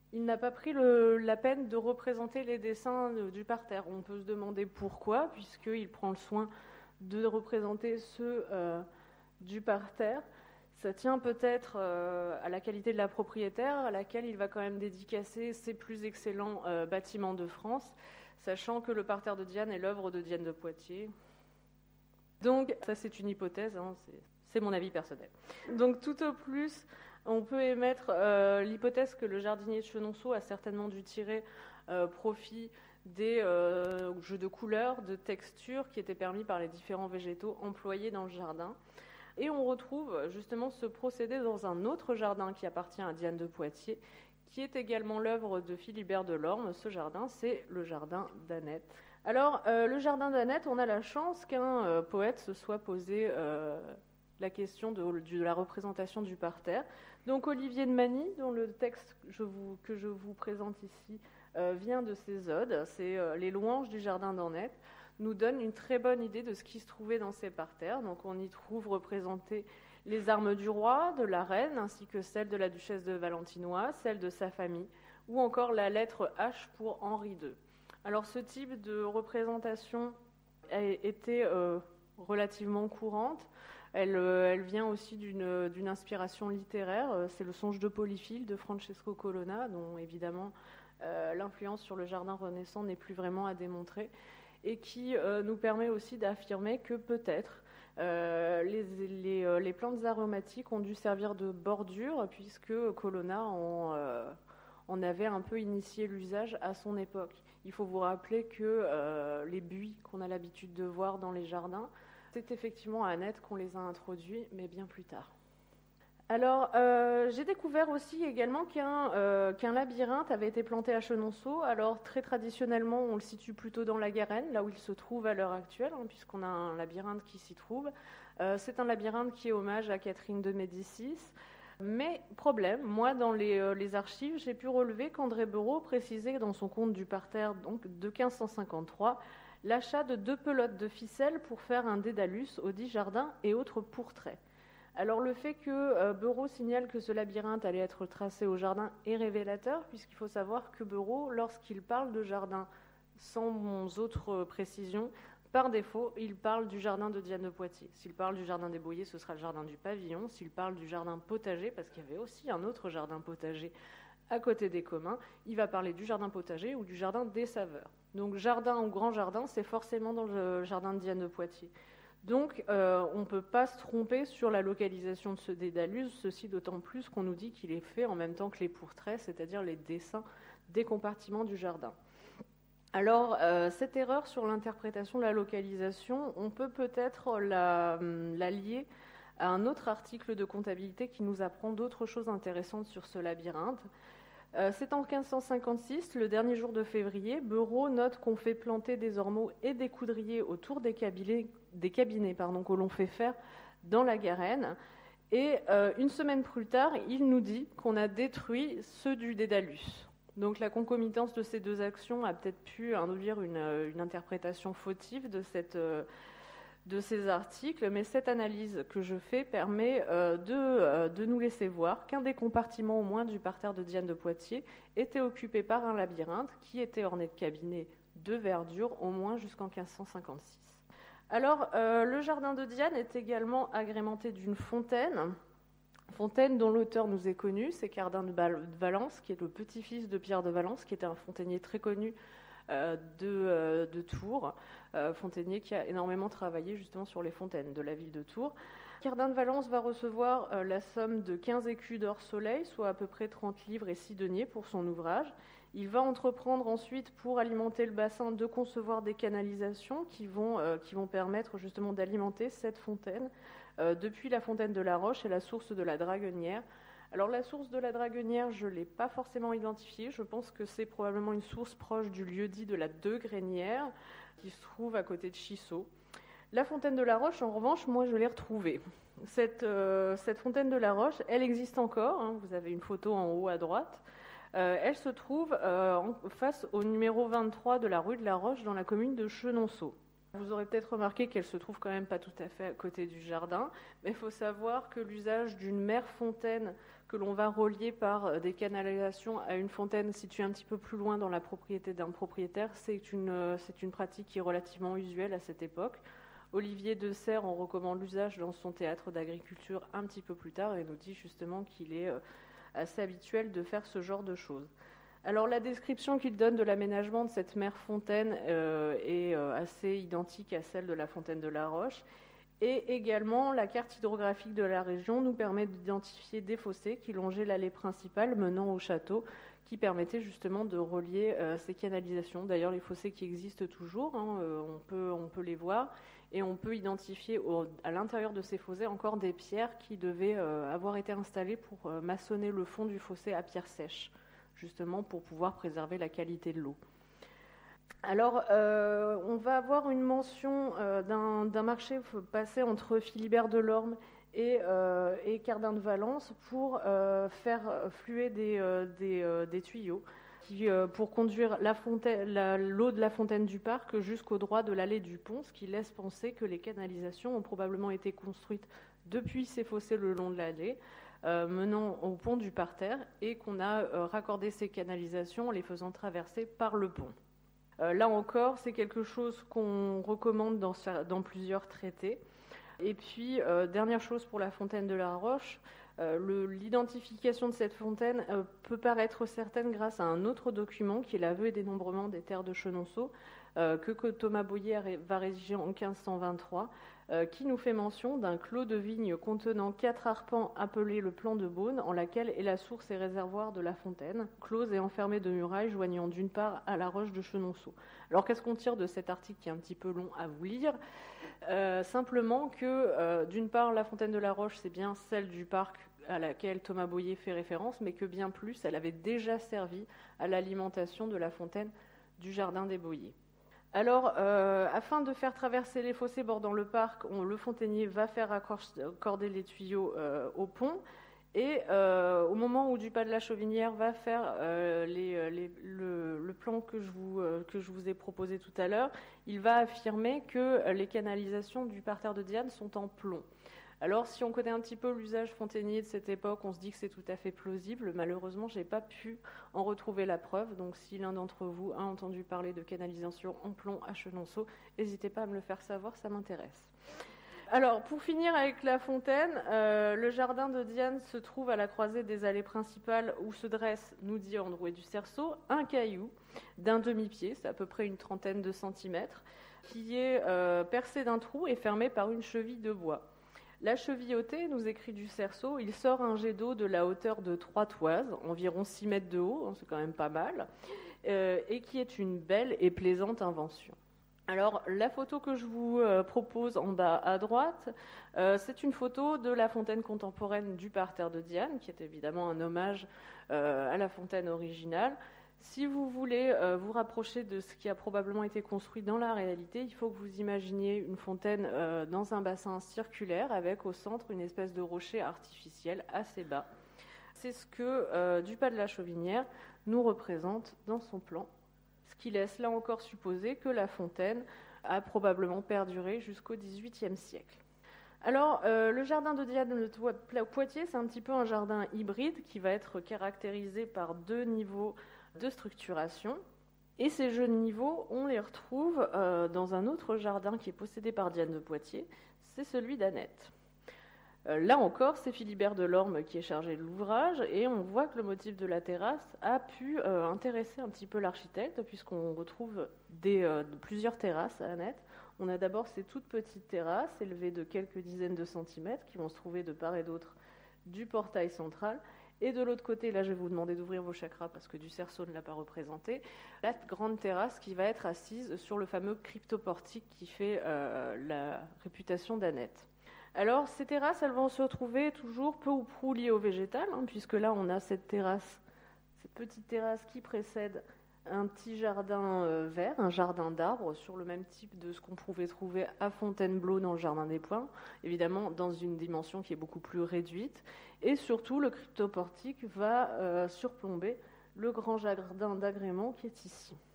il n'a pas pris le, la peine de représenter les dessins du parterre. On peut se demander pourquoi, puisqu'il prend le soin de représenter ceux euh, du parterre. Ça tient peut-être euh, à la qualité de la propriétaire, à laquelle il va quand même dédicacer ses plus excellents euh, bâtiments de France, sachant que le parterre de Diane est l'œuvre de Diane de Poitiers. Donc, ça c'est une hypothèse, hein, c'est, c'est mon avis personnel. Donc, tout au plus, on peut émettre euh, l'hypothèse que le jardinier de Chenonceau a certainement dû tirer euh, profit des euh, jeux de couleurs, de textures qui étaient permis par les différents végétaux employés dans le jardin. Et on retrouve justement ce procédé dans un autre jardin qui appartient à Diane de Poitiers, qui est également l'œuvre de Philibert Delorme. Ce jardin, c'est le jardin d'Annette. Alors, euh, le jardin d'Annette, on a la chance qu'un euh, poète se soit posé euh, la question de, de la représentation du parterre. Donc, Olivier de Magny, dont le texte je vous, que je vous présente ici euh, vient de ses odes, c'est euh, les louanges du jardin d'Annette, nous donne une très bonne idée de ce qui se trouvait dans ces parterres. Donc on y trouve représentées les armes du roi, de la reine, ainsi que celles de la duchesse de Valentinois, celles de sa famille, ou encore la lettre H pour Henri deux. Alors ce type de représentation a été euh, relativement courante. Elle, euh, elle vient aussi d'une, d'une inspiration littéraire. C'est le Songe de Polyphile de Francesco Colonna, dont évidemment euh, l'influence sur le jardin renaissant n'est plus vraiment à démontrer, et qui euh, nous permet aussi d'affirmer que peut-être euh, les, les, euh, les plantes aromatiques ont dû servir de bordure, puisque Colonna en, euh, en avait un peu initié l'usage à son époque. Il faut vous rappeler que euh, les buis qu'on a l'habitude de voir dans les jardins, c'est effectivement à Annette qu'on les a introduits, mais bien plus tard. Alors, euh, j'ai découvert aussi également qu'un, euh, qu'un labyrinthe avait été planté à Chenonceau. Alors, très traditionnellement, on le situe plutôt dans la Garenne, là où il se trouve à l'heure actuelle, hein, puisqu'on a un labyrinthe qui s'y trouve. Euh, c'est un labyrinthe qui est hommage à Catherine de Médicis. Mais, problème, moi, dans les, euh, les archives, j'ai pu relever qu'André Bereau précisait dans son compte du parterre donc, de quinze cent cinquante-trois l'achat de deux pelotes de ficelle pour faire un dédalus au dit jardin et autres pourtraits. Alors le fait que euh, Bereau signale que ce labyrinthe allait être tracé au jardin est révélateur, puisqu'il faut savoir que Bereau, lorsqu'il parle de jardin sans autre précision, par défaut, il parle du jardin de Diane de Poitiers. S'il parle du jardin des Boyers, ce sera le jardin du Pavillon. S'il parle du jardin potager, parce qu'il y avait aussi un autre jardin potager à côté des communs, il va parler du jardin potager ou du jardin des Saveurs. Donc jardin ou grand jardin, c'est forcément dans le jardin de Diane de Poitiers. Donc, euh, on ne peut pas se tromper sur la localisation de ce dédalus, ceci d'autant plus qu'on nous dit qu'il est fait en même temps que les pourtraits, c'est-à-dire les dessins des compartiments du jardin. Alors, euh, cette erreur sur l'interprétation de la localisation, on peut peut-être la, la lier à un autre article de comptabilité qui nous apprend d'autres choses intéressantes sur ce labyrinthe. Euh, c'est en quinze cent cinquante-six, le dernier jour de février, Bereau note qu'on fait planter des ormeaux et des coudriers autour des cabinets, des cabinets pardon, que l'on fait faire dans la Garenne. Et euh, une semaine plus tard, il nous dit qu'on a détruit ceux du Dédalus. Donc la concomitance de ces deux actions a peut-être pu induire une, une interprétation fautive de cette... Euh, de ces articles, mais cette analyse que je fais permet euh, de, euh, de nous laisser voir qu'un des compartiments au moins du parterre de Diane de Poitiers était occupé par un labyrinthe qui était orné de cabinets de verdure au moins jusqu'en quinze cent cinquante-six. Alors, euh, le jardin de Diane est également agrémenté d'une fontaine, fontaine dont l'auteur nous est connu, c'est Cardin de Valence, qui est le petit-fils de Pierre de Valence, qui était un fontainier très connu Euh, de, euh, de Tours, euh, fontainier qui a énormément travaillé justement sur les fontaines de la ville de Tours. Cardin de Valence va recevoir euh, la somme de quinze écus d'or soleil, soit à peu près trente livres et six deniers pour son ouvrage. Il va entreprendre ensuite, pour alimenter le bassin, de concevoir des canalisations qui vont, euh, qui vont permettre justement d'alimenter cette fontaine euh, depuis la fontaine de la Roche et la source de la Draguenière. Alors la source de la Draguenière, je ne l'ai pas forcément identifiée. Je pense que c'est probablement une source proche du lieu-dit de la Degrenière, qui se trouve à côté de Chissot. La fontaine de la Roche, en revanche, moi je l'ai retrouvée. Cette, euh, cette fontaine de la Roche, elle existe encore. Hein, vous avez une photo en haut à droite. Euh, elle se trouve euh, en, face au numéro vingt-trois de la rue de la Roche, dans la commune de Chenonceau. Vous aurez peut-être remarqué qu'elle se trouve quand même pas tout à fait à côté du jardin, mais il faut savoir que l'usage d'une mère fontaine que l'on va relier par des canalisations à une fontaine située un petit peu plus loin dans la propriété d'un propriétaire, c'est une, c'est une pratique qui est relativement usuelle à cette époque. Olivier de Serres en recommande l'usage dans son théâtre d'agriculture un petit peu plus tard et nous dit justement qu'il est assez habituel de faire ce genre de choses. Alors la description qu'il donne de l'aménagement de cette mère fontaine euh, est euh, assez identique à celle de la fontaine de la Roche. Et également, la carte hydrographique de la région nous permet d'identifier des fossés qui longeaient l'allée principale menant au château, qui permettaient justement de relier euh, ces canalisations. D'ailleurs, les fossés qui existent toujours, hein, euh, on peut, on peut les voir, et on peut identifier au, à l'intérieur de ces fossés encore des pierres qui devaient euh, avoir été installées pour euh, maçonner le fond du fossé à pierre sèche, justement pour pouvoir préserver la qualité de l'eau. Alors, euh, on va avoir une mention euh, d'un, d'un marché passé entre Philibert Delorme et, euh, et Cardin de Valence pour euh, faire fluer des, euh, des, euh, des tuyaux qui, euh, pour conduire la fontaine, la, l'eau de la fontaine du parc jusqu'au droit de l'allée du pont, ce qui laisse penser que les canalisations ont probablement été construites depuis ces fossés le long de l'allée, Euh, menant au pont du parterre, et qu'on a euh, raccordé ces canalisations en les faisant traverser par le pont. Euh, là encore, c'est quelque chose qu'on recommande dans, dans plusieurs traités. Et puis, euh, dernière chose pour la fontaine de la Roche, euh, le, l'identification de cette fontaine euh, peut paraître certaine grâce à un autre document qui est l'aveu et dénombrement des terres de Chenonceau, euh, que, que Thomas Boyer va rédiger en quinze cent vingt-trois, euh, qui nous fait mention d'un clos de vigne contenant quatre arpents appelé le plan de Beaune, en laquelle est la source et réservoir de la fontaine, close et enfermée de murailles joignant d'une part à la roche de Chenonceau. Alors qu'est-ce qu'on tire de cet article qui est un petit peu long à vous lire ? Euh, simplement que, euh, d'une part, la fontaine de la Roche, c'est bien celle du parc à laquelle Thomas Boyer fait référence, mais que bien plus, elle avait déjà servi à l'alimentation de la fontaine du jardin des Boyers. Alors, euh, afin de faire traverser les fossés bordant le parc, on, le fontainier va faire accorder les tuyaux euh, au pont. Et euh, au moment où Dupas de la Chauvinière va faire euh, les, les, le, le plan que je, vous, euh, que je vous ai proposé tout à l'heure, il va affirmer que les canalisations du parterre de Diane sont en plomb. Alors, si on connaît un petit peu l'usage fontainier de cette époque, on se dit que c'est tout à fait plausible. Malheureusement, je n'ai pas pu en retrouver la preuve. Donc, si l'un d'entre vous a entendu parler de canalisation en plomb à Chenonceau, n'hésitez pas à me le faire savoir, ça m'intéresse. Alors, pour finir avec la fontaine, euh, le jardin de Diane se trouve à la croisée des allées principales où se dresse, nous dit Androuet du Cerceau, un caillou d'un demi-pied, c'est à peu près une trentaine de centimètres, qui est euh, percé d'un trou et fermé par une cheville de bois. La chevillotée, nous écrit du Cerceau, il sort un jet d'eau de la hauteur de trois toises, environ six mètres de haut, c'est quand même pas mal, euh, et qui est une belle et plaisante invention. Alors, la photo que je vous euh, propose en bas à droite, euh, c'est une photo de la fontaine contemporaine du parterre de Diane, qui est évidemment un hommage euh, à la fontaine originale. Si vous voulez euh, vous rapprocher de ce qui a probablement été construit dans la réalité, il faut que vous imaginiez une fontaine euh, dans un bassin circulaire avec au centre une espèce de rocher artificiel assez bas. C'est ce que euh, Dupas de la Chauvinière nous représente dans son plan, ce qui laisse là encore supposer que la fontaine a probablement perduré jusqu'au dix-huitième siècle. Alors, euh, le jardin de Diane de Poitiers, c'est un petit peu un jardin hybride qui va être caractérisé par deux niveaux de structuration. Et ces jeunes niveaux, on les retrouve euh, dans un autre jardin qui est possédé par Diane de Poitiers, c'est celui d'Annette. Euh, là encore, c'est Philibert Delorme qui est chargé de l'ouvrage, et on voit que le motif de la terrasse a pu euh, intéresser un petit peu l'architecte, puisqu'on retrouve des, euh, plusieurs terrasses à Annette. On a d'abord ces toutes petites terrasses, élevées de quelques dizaines de centimètres, qui vont se trouver de part et d'autre du portail central. Et de l'autre côté, là je vais vous demander d'ouvrir vos chakras parce que du Cerceau ne l'a pas représenté, la grande terrasse qui va être assise sur le fameux cryptoportique qui fait euh, la réputation d'Annette. Alors ces terrasses, elles vont se retrouver toujours peu ou prou liées au végétal, hein, puisque là on a cette terrasse, cette petite terrasse qui précède un petit jardin euh, vert, un jardin d'arbres, sur le même type de ce qu'on pouvait trouver à Fontainebleau dans le jardin des Points, évidemment dans une dimension qui est beaucoup plus réduite. Et surtout, le cryptoportique va euh, surplomber le grand jardin d'agrément qui est ici.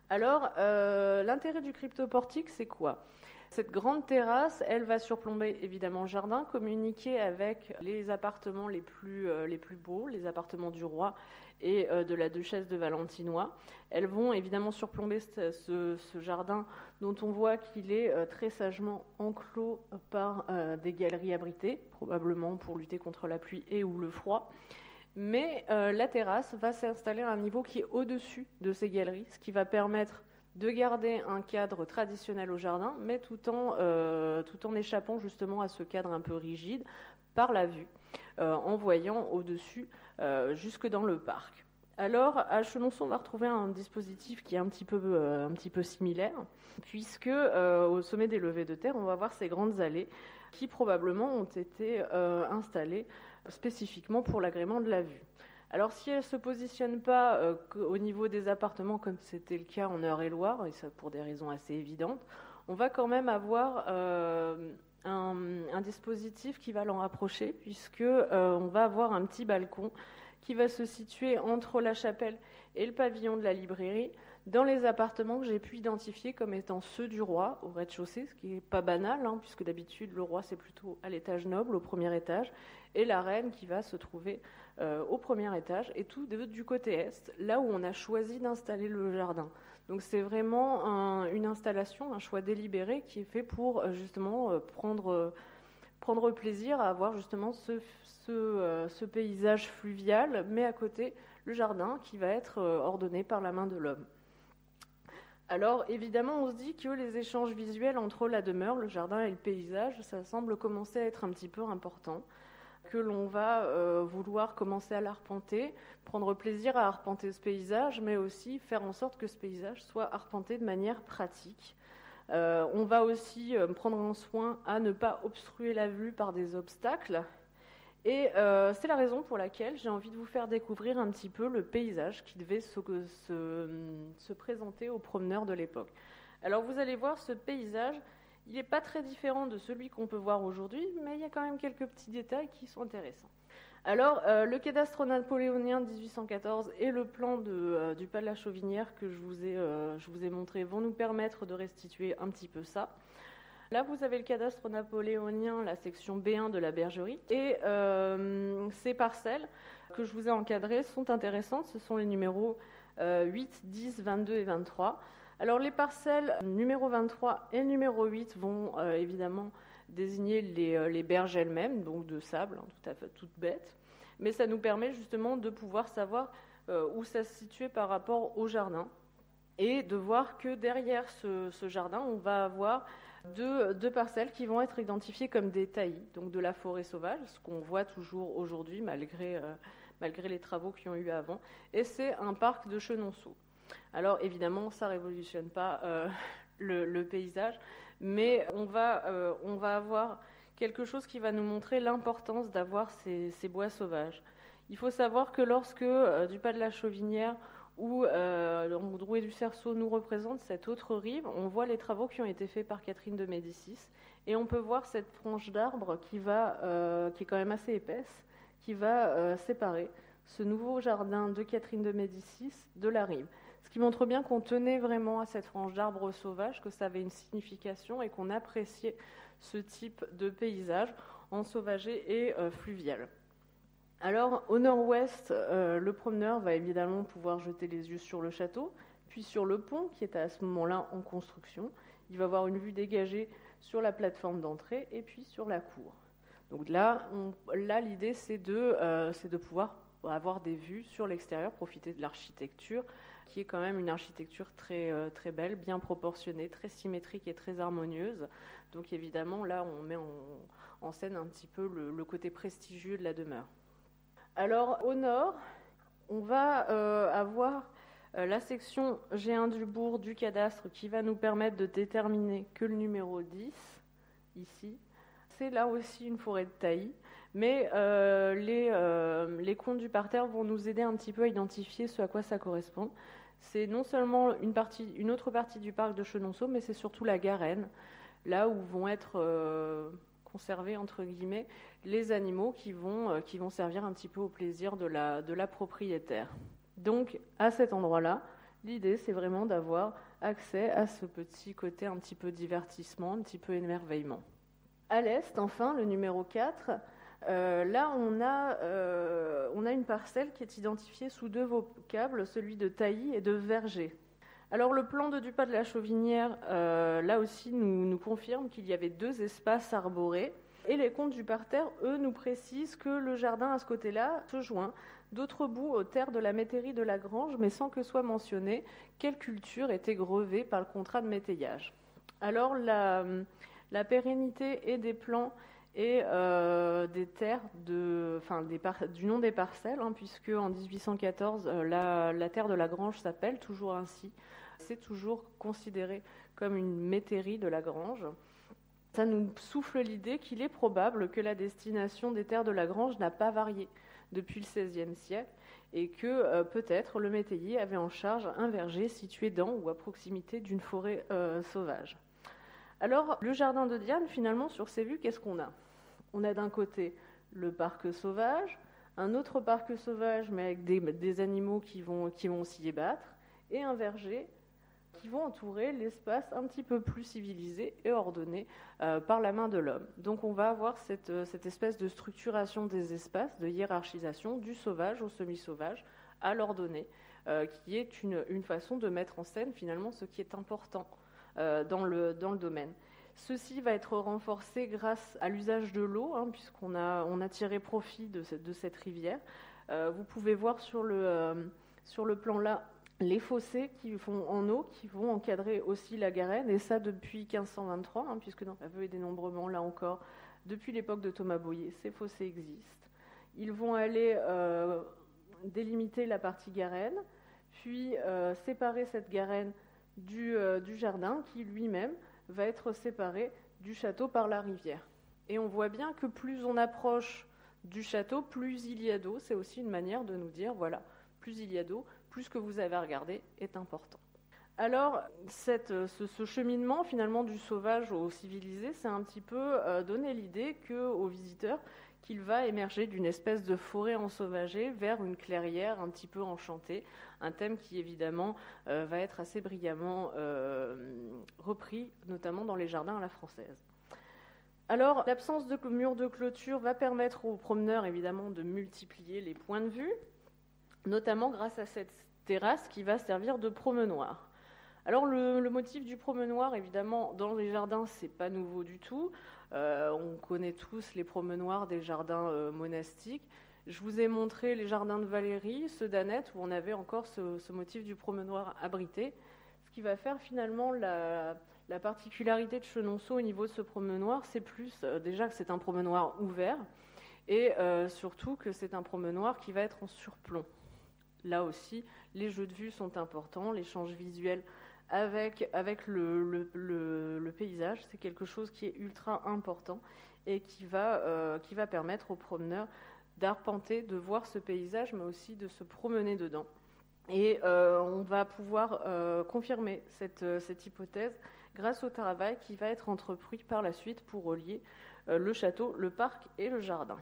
Alors, euh, l'intérêt du cryptoportique, c'est quoi? Cette grande terrasse, elle va surplomber évidemment le jardin, communiquer avec les appartements les plus, euh, les plus beaux, les appartements du roi et euh, de la duchesse de Valentinois. Elles vont évidemment surplomber ce, ce, ce jardin dont on voit qu'il est euh, très sagement enclos par euh, des galeries abritées, probablement pour lutter contre la pluie et ou le froid. Mais euh, la terrasse va s'installer à un niveau qui est au-dessus de ces galeries, ce qui va permettre de garder un cadre traditionnel au jardin, mais tout en, euh, tout en échappant justement à ce cadre un peu rigide par la vue, euh, en voyant au-dessus euh, jusque dans le parc. Alors, à Chenonceau, on va retrouver un dispositif qui est un petit peu, euh, un petit peu similaire, puisque euh, au sommet des levées de terre, on va voir ces grandes allées qui probablement ont été euh, installées spécifiquement pour l'agrément de la vue. Alors si elle ne se positionne pas euh, au niveau des appartements comme c'était le cas en Eure-et-Loire, et ça pour des raisons assez évidentes, on va quand même avoir euh, un, un dispositif qui va l'en rapprocher, puisque euh, on va avoir un petit balcon qui va se situer entre la chapelle et le pavillon de la librairie, dans les appartements que j'ai pu identifier comme étant ceux du roi au rez-de-chaussée, ce qui n'est pas banal, hein, puisque d'habitude le roi c'est plutôt à l'étage noble, au premier étage, et la reine qui va se trouver euh, au premier étage, et tout du côté est, là où on a choisi d'installer le jardin. Donc c'est vraiment un, une installation, un choix délibéré qui est fait pour euh, justement euh, prendre, euh, prendre plaisir à avoir justement ce, ce, euh, ce paysage fluvial, mais à côté le jardin qui va être euh, ordonné par la main de l'homme. Alors, évidemment, on se dit que les échanges visuels entre la demeure, le jardin et le paysage, ça semble commencer à être un petit peu important, que l'on va euh, vouloir commencer à l'arpenter, prendre plaisir à arpenter ce paysage, mais aussi faire en sorte que ce paysage soit arpenté de manière pratique. Euh, on va aussi euh, prendre un soin à ne pas obstruer la vue par des obstacles. Et euh, c'est la raison pour laquelle j'ai envie de vous faire découvrir un petit peu le paysage qui devait se, se, se présenter aux promeneurs de l'époque. Alors vous allez voir, ce paysage, il n'est pas très différent de celui qu'on peut voir aujourd'hui, mais il y a quand même quelques petits détails qui sont intéressants. Alors, euh, le cadastre napoléonien de dix-huit cent quatorze et le plan de, euh, du pas de la Chauvinière que je vous, ai, euh, je vous ai montré vont nous permettre de restituer un petit peu ça. Là, vous avez le cadastre napoléonien, la section B un de la bergerie. Et euh, ces parcelles que je vous ai encadrées sont intéressantes. Ce sont les numéros euh, huit, dix, vingt-deux et vingt-trois. Alors, les parcelles numéro vingt-trois et numéro huit vont euh, évidemment désigner les, euh, les berges elles-mêmes, donc de sable, hein, tout à fait toutes bêtes. Mais ça nous permet justement de pouvoir savoir euh, où ça se situait par rapport au jardin. Et de voir que derrière ce, ce jardin, on va avoir Deux, deux parcelles qui vont être identifiées comme des taillis, donc de la forêt sauvage, ce qu'on voit toujours aujourd'hui malgré, euh, malgré les travaux qui ont eu avant, et c'est un parc de Chenonceau. Alors évidemment, ça ne révolutionne pas euh, le, le paysage, mais on va, euh, on va avoir quelque chose qui va nous montrer l'importance d'avoir ces, ces bois sauvages. Il faut savoir que lorsque euh, du pas de la Chauvinière où euh, Drouet du Cerceau nous représente cette autre rive, on voit les travaux qui ont été faits par Catherine de Médicis, et on peut voir cette frange d'arbre qui, va, euh, qui est quand même assez épaisse, qui va euh, séparer ce nouveau jardin de Catherine de Médicis de la rive. Ce qui montre bien qu'on tenait vraiment à cette frange d'arbre sauvage, que ça avait une signification et qu'on appréciait ce type de paysage ensauvagé et euh, fluvial. Alors, au nord-ouest, euh, le promeneur va évidemment pouvoir jeter les yeux sur le château, puis sur le pont qui est à ce moment-là en construction. Il va avoir une vue dégagée sur la plateforme d'entrée et puis sur la cour. Donc là, on, là l'idée, c'est de, euh, c'est de pouvoir avoir des vues sur l'extérieur, profiter de l'architecture, qui est quand même une architecture très, euh, très belle, bien proportionnée, très symétrique et très harmonieuse. Donc évidemment, là, on met en, en scène un petit peu le, le côté prestigieux de la demeure. Alors, au nord, on va euh, avoir euh, la section G un du bourg du cadastre qui va nous permettre de déterminer que le numéro dix, ici, c'est là aussi une forêt de taillis, mais euh, les, euh, les comptes du parterre vont nous aider un petit peu à identifier ce à quoi ça correspond. C'est non seulement une, partie, une autre partie du parc de Chenonceau, mais c'est surtout la Garenne, là où vont être euh, conservés, entre guillemets, les animaux qui vont, euh, qui vont servir un petit peu au plaisir de la, de la propriétaire. Donc, à cet endroit-là, L'idée, c'est vraiment d'avoir accès à ce petit côté un petit peu divertissement, un petit peu émerveillement. À l'est, enfin, le numéro quatre, euh, là, on a, euh, on a une parcelle qui est identifiée sous deux vocables, celui de taillis et de verger. Alors, le plan de Dupas de la Chauvinière, euh, là aussi, nous, nous confirme qu'il y avait deux espaces arborés. Et les comptes du parterre, eux, nous précisent que le jardin, à ce côté-là, se joint d'autre bout aux terres de la métairie de la Grange, mais sans que soit mentionné quelle culture était grevée par le contrat de métayage. Alors, la, la pérennité et des plans et euh, des terres, de, enfin, des par, du nom des parcelles, hein, puisque en dix-huit cent quatorze, euh, la, la terre de la Grange s'appelle toujours ainsi. C'est toujours considéré comme une métairie de la Grange. Ça nous souffle l'idée qu'il est probable que la destination des terres de la Grange n'a pas varié depuis le seizième siècle et que euh, peut-être le métayer avait en charge un verger situé dans ou à proximité d'une forêt euh, sauvage. Alors, le jardin de Diane, finalement, sur ces vues, qu'est-ce qu'on a ? On a d'un côté le parc sauvage, un autre parc sauvage, mais avec des, des animaux qui vont, qui vont s'y ébattre, et un verger qui vont entourer l'espace un petit peu plus civilisé et ordonné euh, par la main de l'homme. Donc on va avoir cette, cette espèce de structuration des espaces, de hiérarchisation du sauvage au semi-sauvage à l'ordonné, euh, qui est une, une façon de mettre en scène finalement ce qui est important euh, dans, le, dans le domaine. Ceci va être renforcé grâce à l'usage de l'eau, hein, puisqu'on a, on a tiré profit de cette, de cette rivière. Euh, vous pouvez voir sur le, euh, sur le plan là les fossés qui font en eau, qui vont encadrer aussi la Garenne, et ça depuis quinze cent vingt-trois, hein, puisque dans l'aveu et dénombrement, là encore, depuis l'époque de Thomas Boyer, ces fossés existent. Ils vont aller euh, délimiter la partie Garenne, puis euh, séparer cette Garenne du, euh, du jardin, qui lui-même va être séparé du château par la rivière. Et on voit bien que plus on approche du château, plus il y a d'eau. C'est aussi une manière de nous dire, voilà, plus il y a d'eau, plus ce que vous avez à regarder est important. Alors, cette, ce, ce cheminement finalement du sauvage au civilisé, c'est un petit peu euh, donner l'idée qu'aux visiteurs qu'il va émerger d'une espèce de forêt ensauvagée vers une clairière un petit peu enchantée, un thème qui évidemment euh, va être assez brillamment euh, repris, notamment dans les jardins à la française. Alors, l'absence de mur de clôture va permettre aux promeneurs évidemment de multiplier les points de vue, notamment grâce à cette terrasse qui va servir de promenoir. Alors le, le motif du promenoir, évidemment, dans les jardins, c'est pas nouveau du tout. Euh, on connaît tous les promenoirs des jardins euh, monastiques. Je vous ai montré les jardins de Valérie, ceux d'Annette, où on avait encore ce, ce motif du promenoir abrité. Ce qui va faire finalement la, la particularité de Chenonceau au niveau de ce promenoir, c'est plus euh, déjà que c'est un promenoir ouvert et euh, surtout que c'est un promenoir qui va être en surplomb. Là aussi, les jeux de vue sont importants, l'échange visuel avec, avec le, le, le, le paysage, c'est quelque chose qui est ultra important et qui va, euh, qui va permettre aux promeneurs d'arpenter, de voir ce paysage, mais aussi de se promener dedans. Et euh, on va pouvoir euh, confirmer cette, cette hypothèse grâce au travail qui va être entrepris par la suite pour relier euh, le château, le parc et le jardin.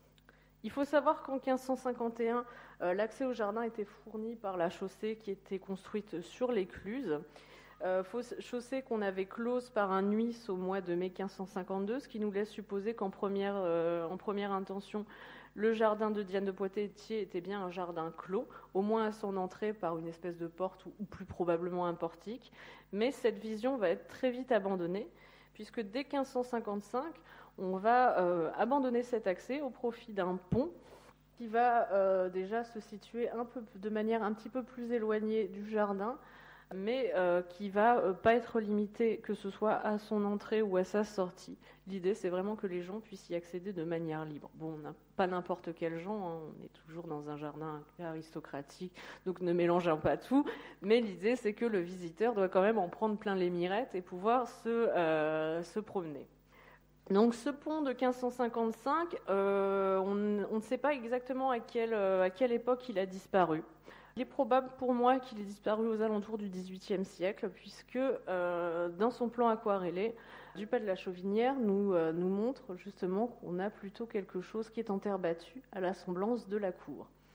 Il faut savoir qu'en quinze cent cinquante et un, euh, l'accès au jardin était fourni par la chaussée qui était construite sur l'écluse. Euh, chaussée qu'on avait close par un nuis au mois de mai quinze cent cinquante-deux, ce qui nous laisse supposer qu'en première, euh, en première intention, le jardin de Diane de Poitiers était bien un jardin clos, au moins à son entrée par une espèce de porte ou, ou plus probablement un portique. Mais cette vision va être très vite abandonnée, puisque dès quinze cent cinquante-cinq, on va euh, abandonner cet accès au profit d'un pont qui va euh, déjà se situer un peu, de manière un petit peu plus éloignée du jardin, mais euh, qui va euh, pas être limité, que ce soit à son entrée ou à sa sortie. L'idée, c'est vraiment que les gens puissent y accéder de manière libre. Bon, on n'a pas n'importe quel gens, hein, on est toujours dans un jardin aristocratique, donc ne mélangeons pas tout, mais l'idée, c'est que le visiteur doit quand même en prendre plein les mirettes et pouvoir se, euh, se promener. Donc ce pont de quinze cent cinquante-cinq, euh, on, on ne sait pas exactement à quelle, à quelle époque il a disparu. Il est probable pour moi qu'il ait disparu aux alentours du dix-huitième siècle, puisque euh, dans son plan aquarellé, Dupas de la Chauvinière nous, euh, nous montre justement qu'on a plutôt quelque chose qui est en terre battue, à la semblance de la cour.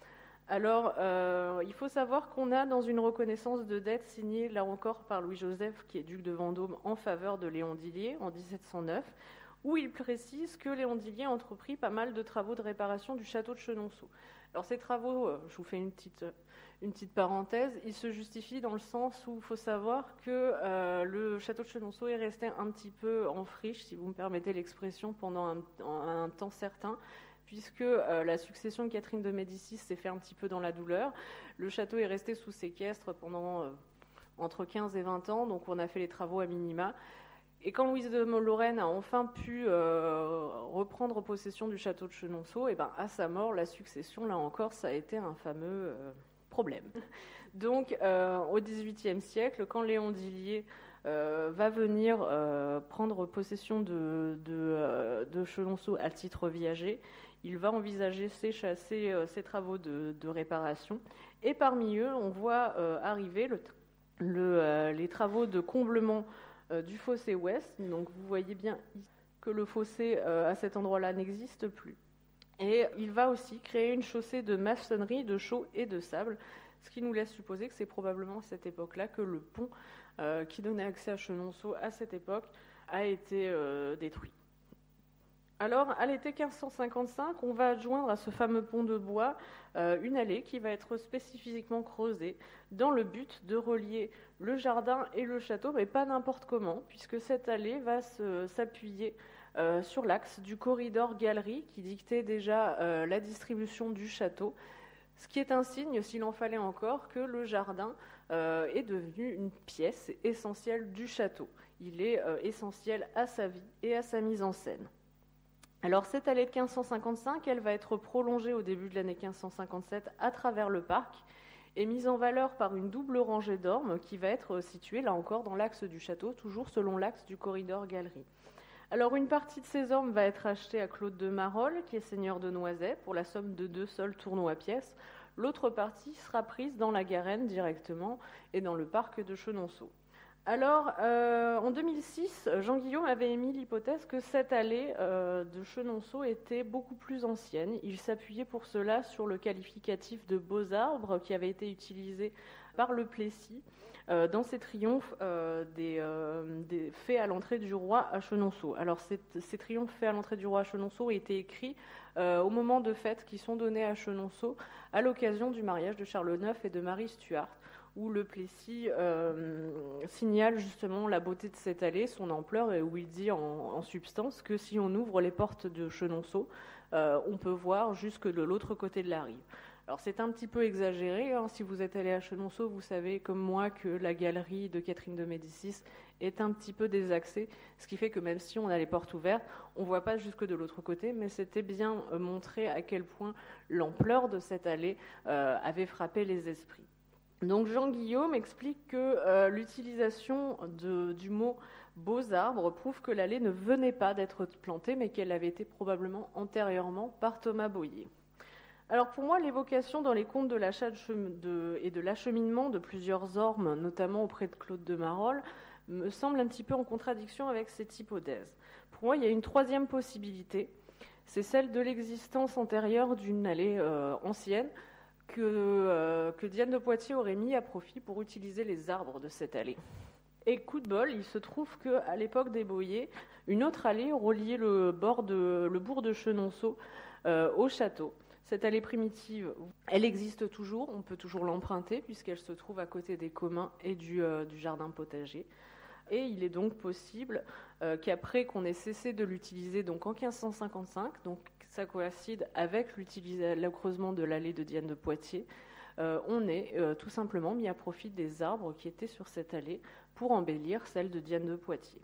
Alors, euh, il faut savoir qu'on a dans une reconnaissance de dette signée, là encore, par Louis-Joseph, qui est duc de Vendôme, en faveur de Léon d'Illiers, en dix-sept cent neuf, où il précise que Léon d'Illiers a entrepris pas mal de travaux de réparation du château de Chenonceau. Alors, ces travaux, euh, je vous fais une petite, une petite parenthèse, ils se justifient dans le sens où il faut savoir que euh, le château de Chenonceau est resté un petit peu en friche, si vous me permettez l'expression, pendant un, un, un temps certain, puisque euh, la succession de Catherine de Médicis s'est fait un petit peu dans la douleur. Le château est resté sous séquestre pendant euh, entre quinze et vingt ans, donc on a fait les travaux à minima. Et quand Louise de Lorraine a enfin pu euh, reprendre possession du château de Chenonceau, et ben, à sa mort, la succession, là encore, ça a été un fameux euh, problème. Donc, euh, au dix-huitième siècle, quand Léon d'Illiers euh, va venir euh, prendre possession de, de, euh, de Chenonceau à titre viager, il va envisager ses, ses, ses travaux de, de réparation. Et parmi eux, on voit euh, arriver le, le, euh, les travaux de comblement euh, du fossé ouest. Donc vous voyez bien que le fossé euh, à cet endroit-là n'existe plus. Et il va aussi créer une chaussée de maçonnerie, de chaux et de sable, ce qui nous laisse supposer que c'est probablement à cette époque-là que le pont euh, qui donnait accès à Chenonceau à cette époque a été euh, détruit. Alors, à l'été quinze cent cinquante-cinq, on va adjoindre à ce fameux pont de bois euh, une allée qui va être spécifiquement creusée dans le but de relier le jardin et le château, mais pas n'importe comment, puisque cette allée va se, s'appuyer euh, sur l'axe du corridor galerie qui dictait déjà euh, la distribution du château, ce qui est un signe, s'il en fallait encore, que le jardin euh, est devenu une pièce essentielle du château. Il est euh, essentiel à sa vie et à sa mise en scène. Alors cette allée de quinze cent cinquante-cinq, elle va être prolongée au début de l'année quinze cent cinquante-sept à travers le parc et mise en valeur par une double rangée d'ormes qui va être située là encore dans l'axe du château, toujours selon l'axe du corridor galerie. Alors une partie de ces ormes va être achetée à Claude de Marolles, qui est seigneur de Noiset, pour la somme de deux sols tournois-pièces. L'autre partie sera prise dans la Garenne directement et dans le parc de Chenonceau. Alors, euh, en deux mille six, Jean-Guillaume avait émis l'hypothèse que cette allée euh, de Chenonceau était beaucoup plus ancienne. Il s'appuyait pour cela sur le qualificatif de beaux arbres qui avait été utilisé par le Plessis euh, dans ses triomphes euh, des, euh, des faits à l'entrée du roi à Chenonceau. Alors, ces, ces triomphes faits à l'entrée du roi à Chenonceau étaient écrits euh, au moment de fêtes qui sont données à Chenonceau à l'occasion du mariage de Charles neuf et de Marie Stuart, où le Plessis euh, signale justement la beauté de cette allée, son ampleur, et où il dit en, en substance que si on ouvre les portes de Chenonceau, euh, on peut voir jusque de l'autre côté de la rive. Alors c'est un petit peu exagéré, hein. Si vous êtes allé à Chenonceau, vous savez comme moi que la galerie de Catherine de Médicis est un petit peu désaxée, ce qui fait que même si on a les portes ouvertes, on ne voit pas jusque de l'autre côté, mais c'était bien euh, montrer à quel point l'ampleur de cette allée euh, avait frappé les esprits. Donc Jean-Guillaume explique que euh, l'utilisation de, du mot « beaux arbres » prouve que l'allée ne venait pas d'être plantée, mais qu'elle avait été probablement antérieurement par Thomas Bohier. Alors pour moi, l'évocation dans les contes de l'achat de chem- de, et de l'acheminement de plusieurs ormes, notamment auprès de Claude de Marolles, me semble un petit peu en contradiction avec cette hypothèse. Pour moi, il y a une troisième possibilité, c'est celle de l'existence antérieure d'une allée euh, ancienne, Que, euh, que Diane de Poitiers aurait mis à profit pour utiliser les arbres de cette allée. Et coup de bol, il se trouve qu'à l'époque des Bohiers, une autre allée reliait le, bord de, le bourg de Chenonceau euh, au château. Cette allée primitive, elle existe toujours, on peut toujours l'emprunter puisqu'elle se trouve à côté des communs et du, euh, du jardin potager. Et il est donc possible euh, qu'après qu'on ait cessé de l'utiliser, donc en quinze cent cinquante-cinq, donc ça coïncide avec le creusement de l'allée de Diane de Poitiers, euh, on ait euh, tout simplement mis à profit des arbres qui étaient sur cette allée pour embellir celle de Diane de Poitiers.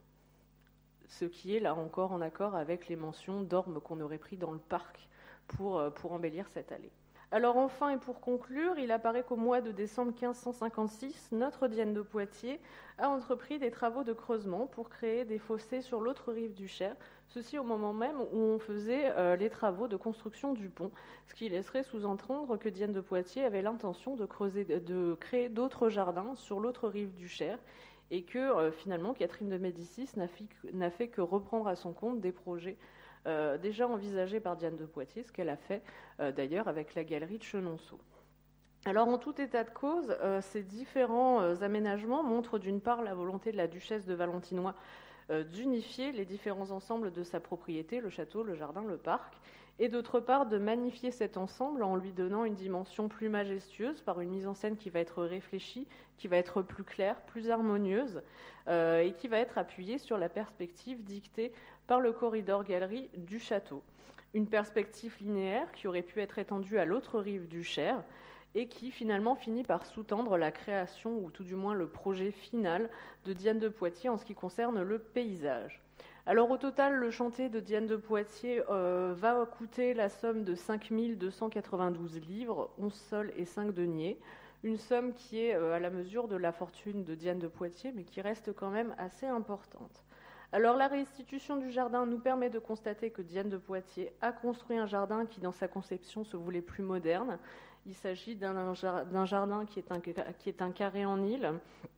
Ce qui est là encore en accord avec les mentions d'ormes qu'on aurait pris dans le parc pour, euh, pour embellir cette allée. Alors enfin, et pour conclure, il apparaît qu'au mois de décembre quinze cent cinquante-six, notre Diane de Poitiers a entrepris des travaux de creusement pour créer des fossés sur l'autre rive du Cher, ceci au moment même où on faisait euh, les travaux de construction du pont, ce qui laisserait sous-entendre que Diane de Poitiers avait l'intention de, creuser, de créer d'autres jardins sur l'autre rive du Cher, et que euh, finalement Catherine de Médicis n'a fait, n'a fait que reprendre à son compte des projets Euh, déjà envisagé par Diane de Poitiers, ce qu'elle a fait euh, d'ailleurs avec la galerie de Chenonceau. Alors en tout état de cause, euh, ces différents euh, aménagements montrent d'une part la volonté de la duchesse de Valentinois euh, d'unifier les différents ensembles de sa propriété, le château, le jardin, le parc, et d'autre part de magnifier cet ensemble en lui donnant une dimension plus majestueuse par une mise en scène qui va être réfléchie, qui va être plus claire, plus harmonieuse, euh, et qui va être appuyée sur la perspective dictée par le corridor-galerie du château. Une perspective linéaire qui aurait pu être étendue à l'autre rive du Cher, et qui finalement finit par sous-tendre la création, ou tout du moins le projet final de Diane de Poitiers en ce qui concerne le paysage. Alors au total, le chantier de Diane de Poitiers euh, va coûter la somme de cinq mille deux cent quatre-vingt-douze livres, onze sols et cinq deniers, une somme qui est euh, à la mesure de la fortune de Diane de Poitiers, mais qui reste quand même assez importante. Alors la restitution du jardin nous permet de constater que Diane de Poitiers a construit un jardin qui, dans sa conception, se voulait plus moderne. Il s'agit d'un jardin qui est un, qui est un carré en île,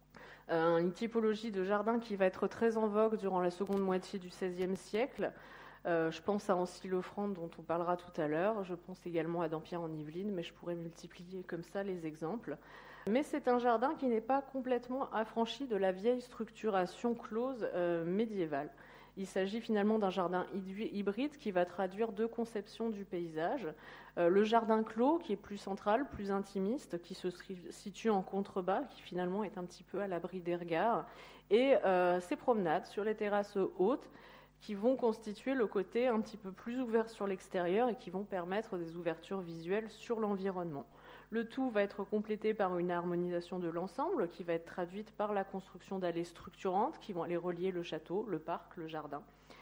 euh, une typologie de jardin qui va être très en vogue durant la seconde moitié du seizième siècle. Euh, je pense à Ancy-le-Franc, dont on parlera tout à l'heure. Je pense également à Dampierre en Yvelines, mais je pourrais multiplier comme ça les exemples. Mais c'est un jardin qui n'est pas complètement affranchi de la vieille structuration close euh, médiévale. Il s'agit finalement d'un jardin hybride qui va traduire deux conceptions du paysage. Euh, le jardin clos, qui est plus central, plus intimiste, qui se situe en contrebas, qui finalement est un petit peu à l'abri des regards, et euh, ces promenades sur les terrasses hautes, qui vont constituer le côté un petit peu plus ouvert sur l'extérieur et qui vont permettre des ouvertures visuelles sur l'environnement. Le tout va être complété par une harmonisation de l'ensemble qui va être traduite par la construction d'allées structurantes qui vont aller relier le château, le parc, le jardin.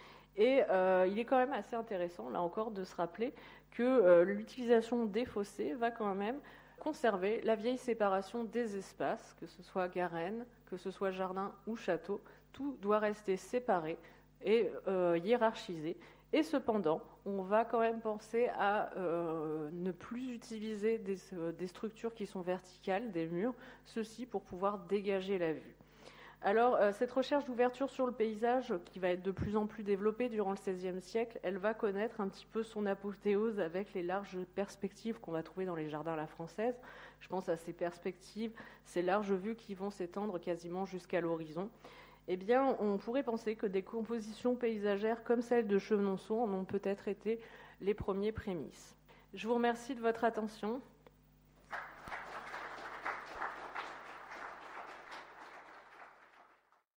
Et euh, il est quand même assez intéressant, là encore, de se rappeler que euh, l'utilisation des fossés va quand même conserver la vieille séparation des espaces, que ce soit garenne, que ce soit jardin ou château. Tout doit rester séparé et euh, hiérarchisé. Et cependant, on va quand même penser à euh, ne plus utiliser des, euh, des structures qui sont verticales, des murs, ceci pour pouvoir dégager la vue. Alors, euh, cette recherche d'ouverture sur le paysage, qui va être de plus en plus développée durant le seizième siècle, elle va connaître un petit peu son apothéose avec les larges perspectives qu'on va trouver dans les jardins à la française. Je pense à ces perspectives, ces larges vues qui vont s'étendre quasiment jusqu'à l'horizon. Eh bien, on pourrait penser que des compositions paysagères comme celle de Chenonceau en ont peut-être été les premiers prémices. Je vous remercie de votre attention.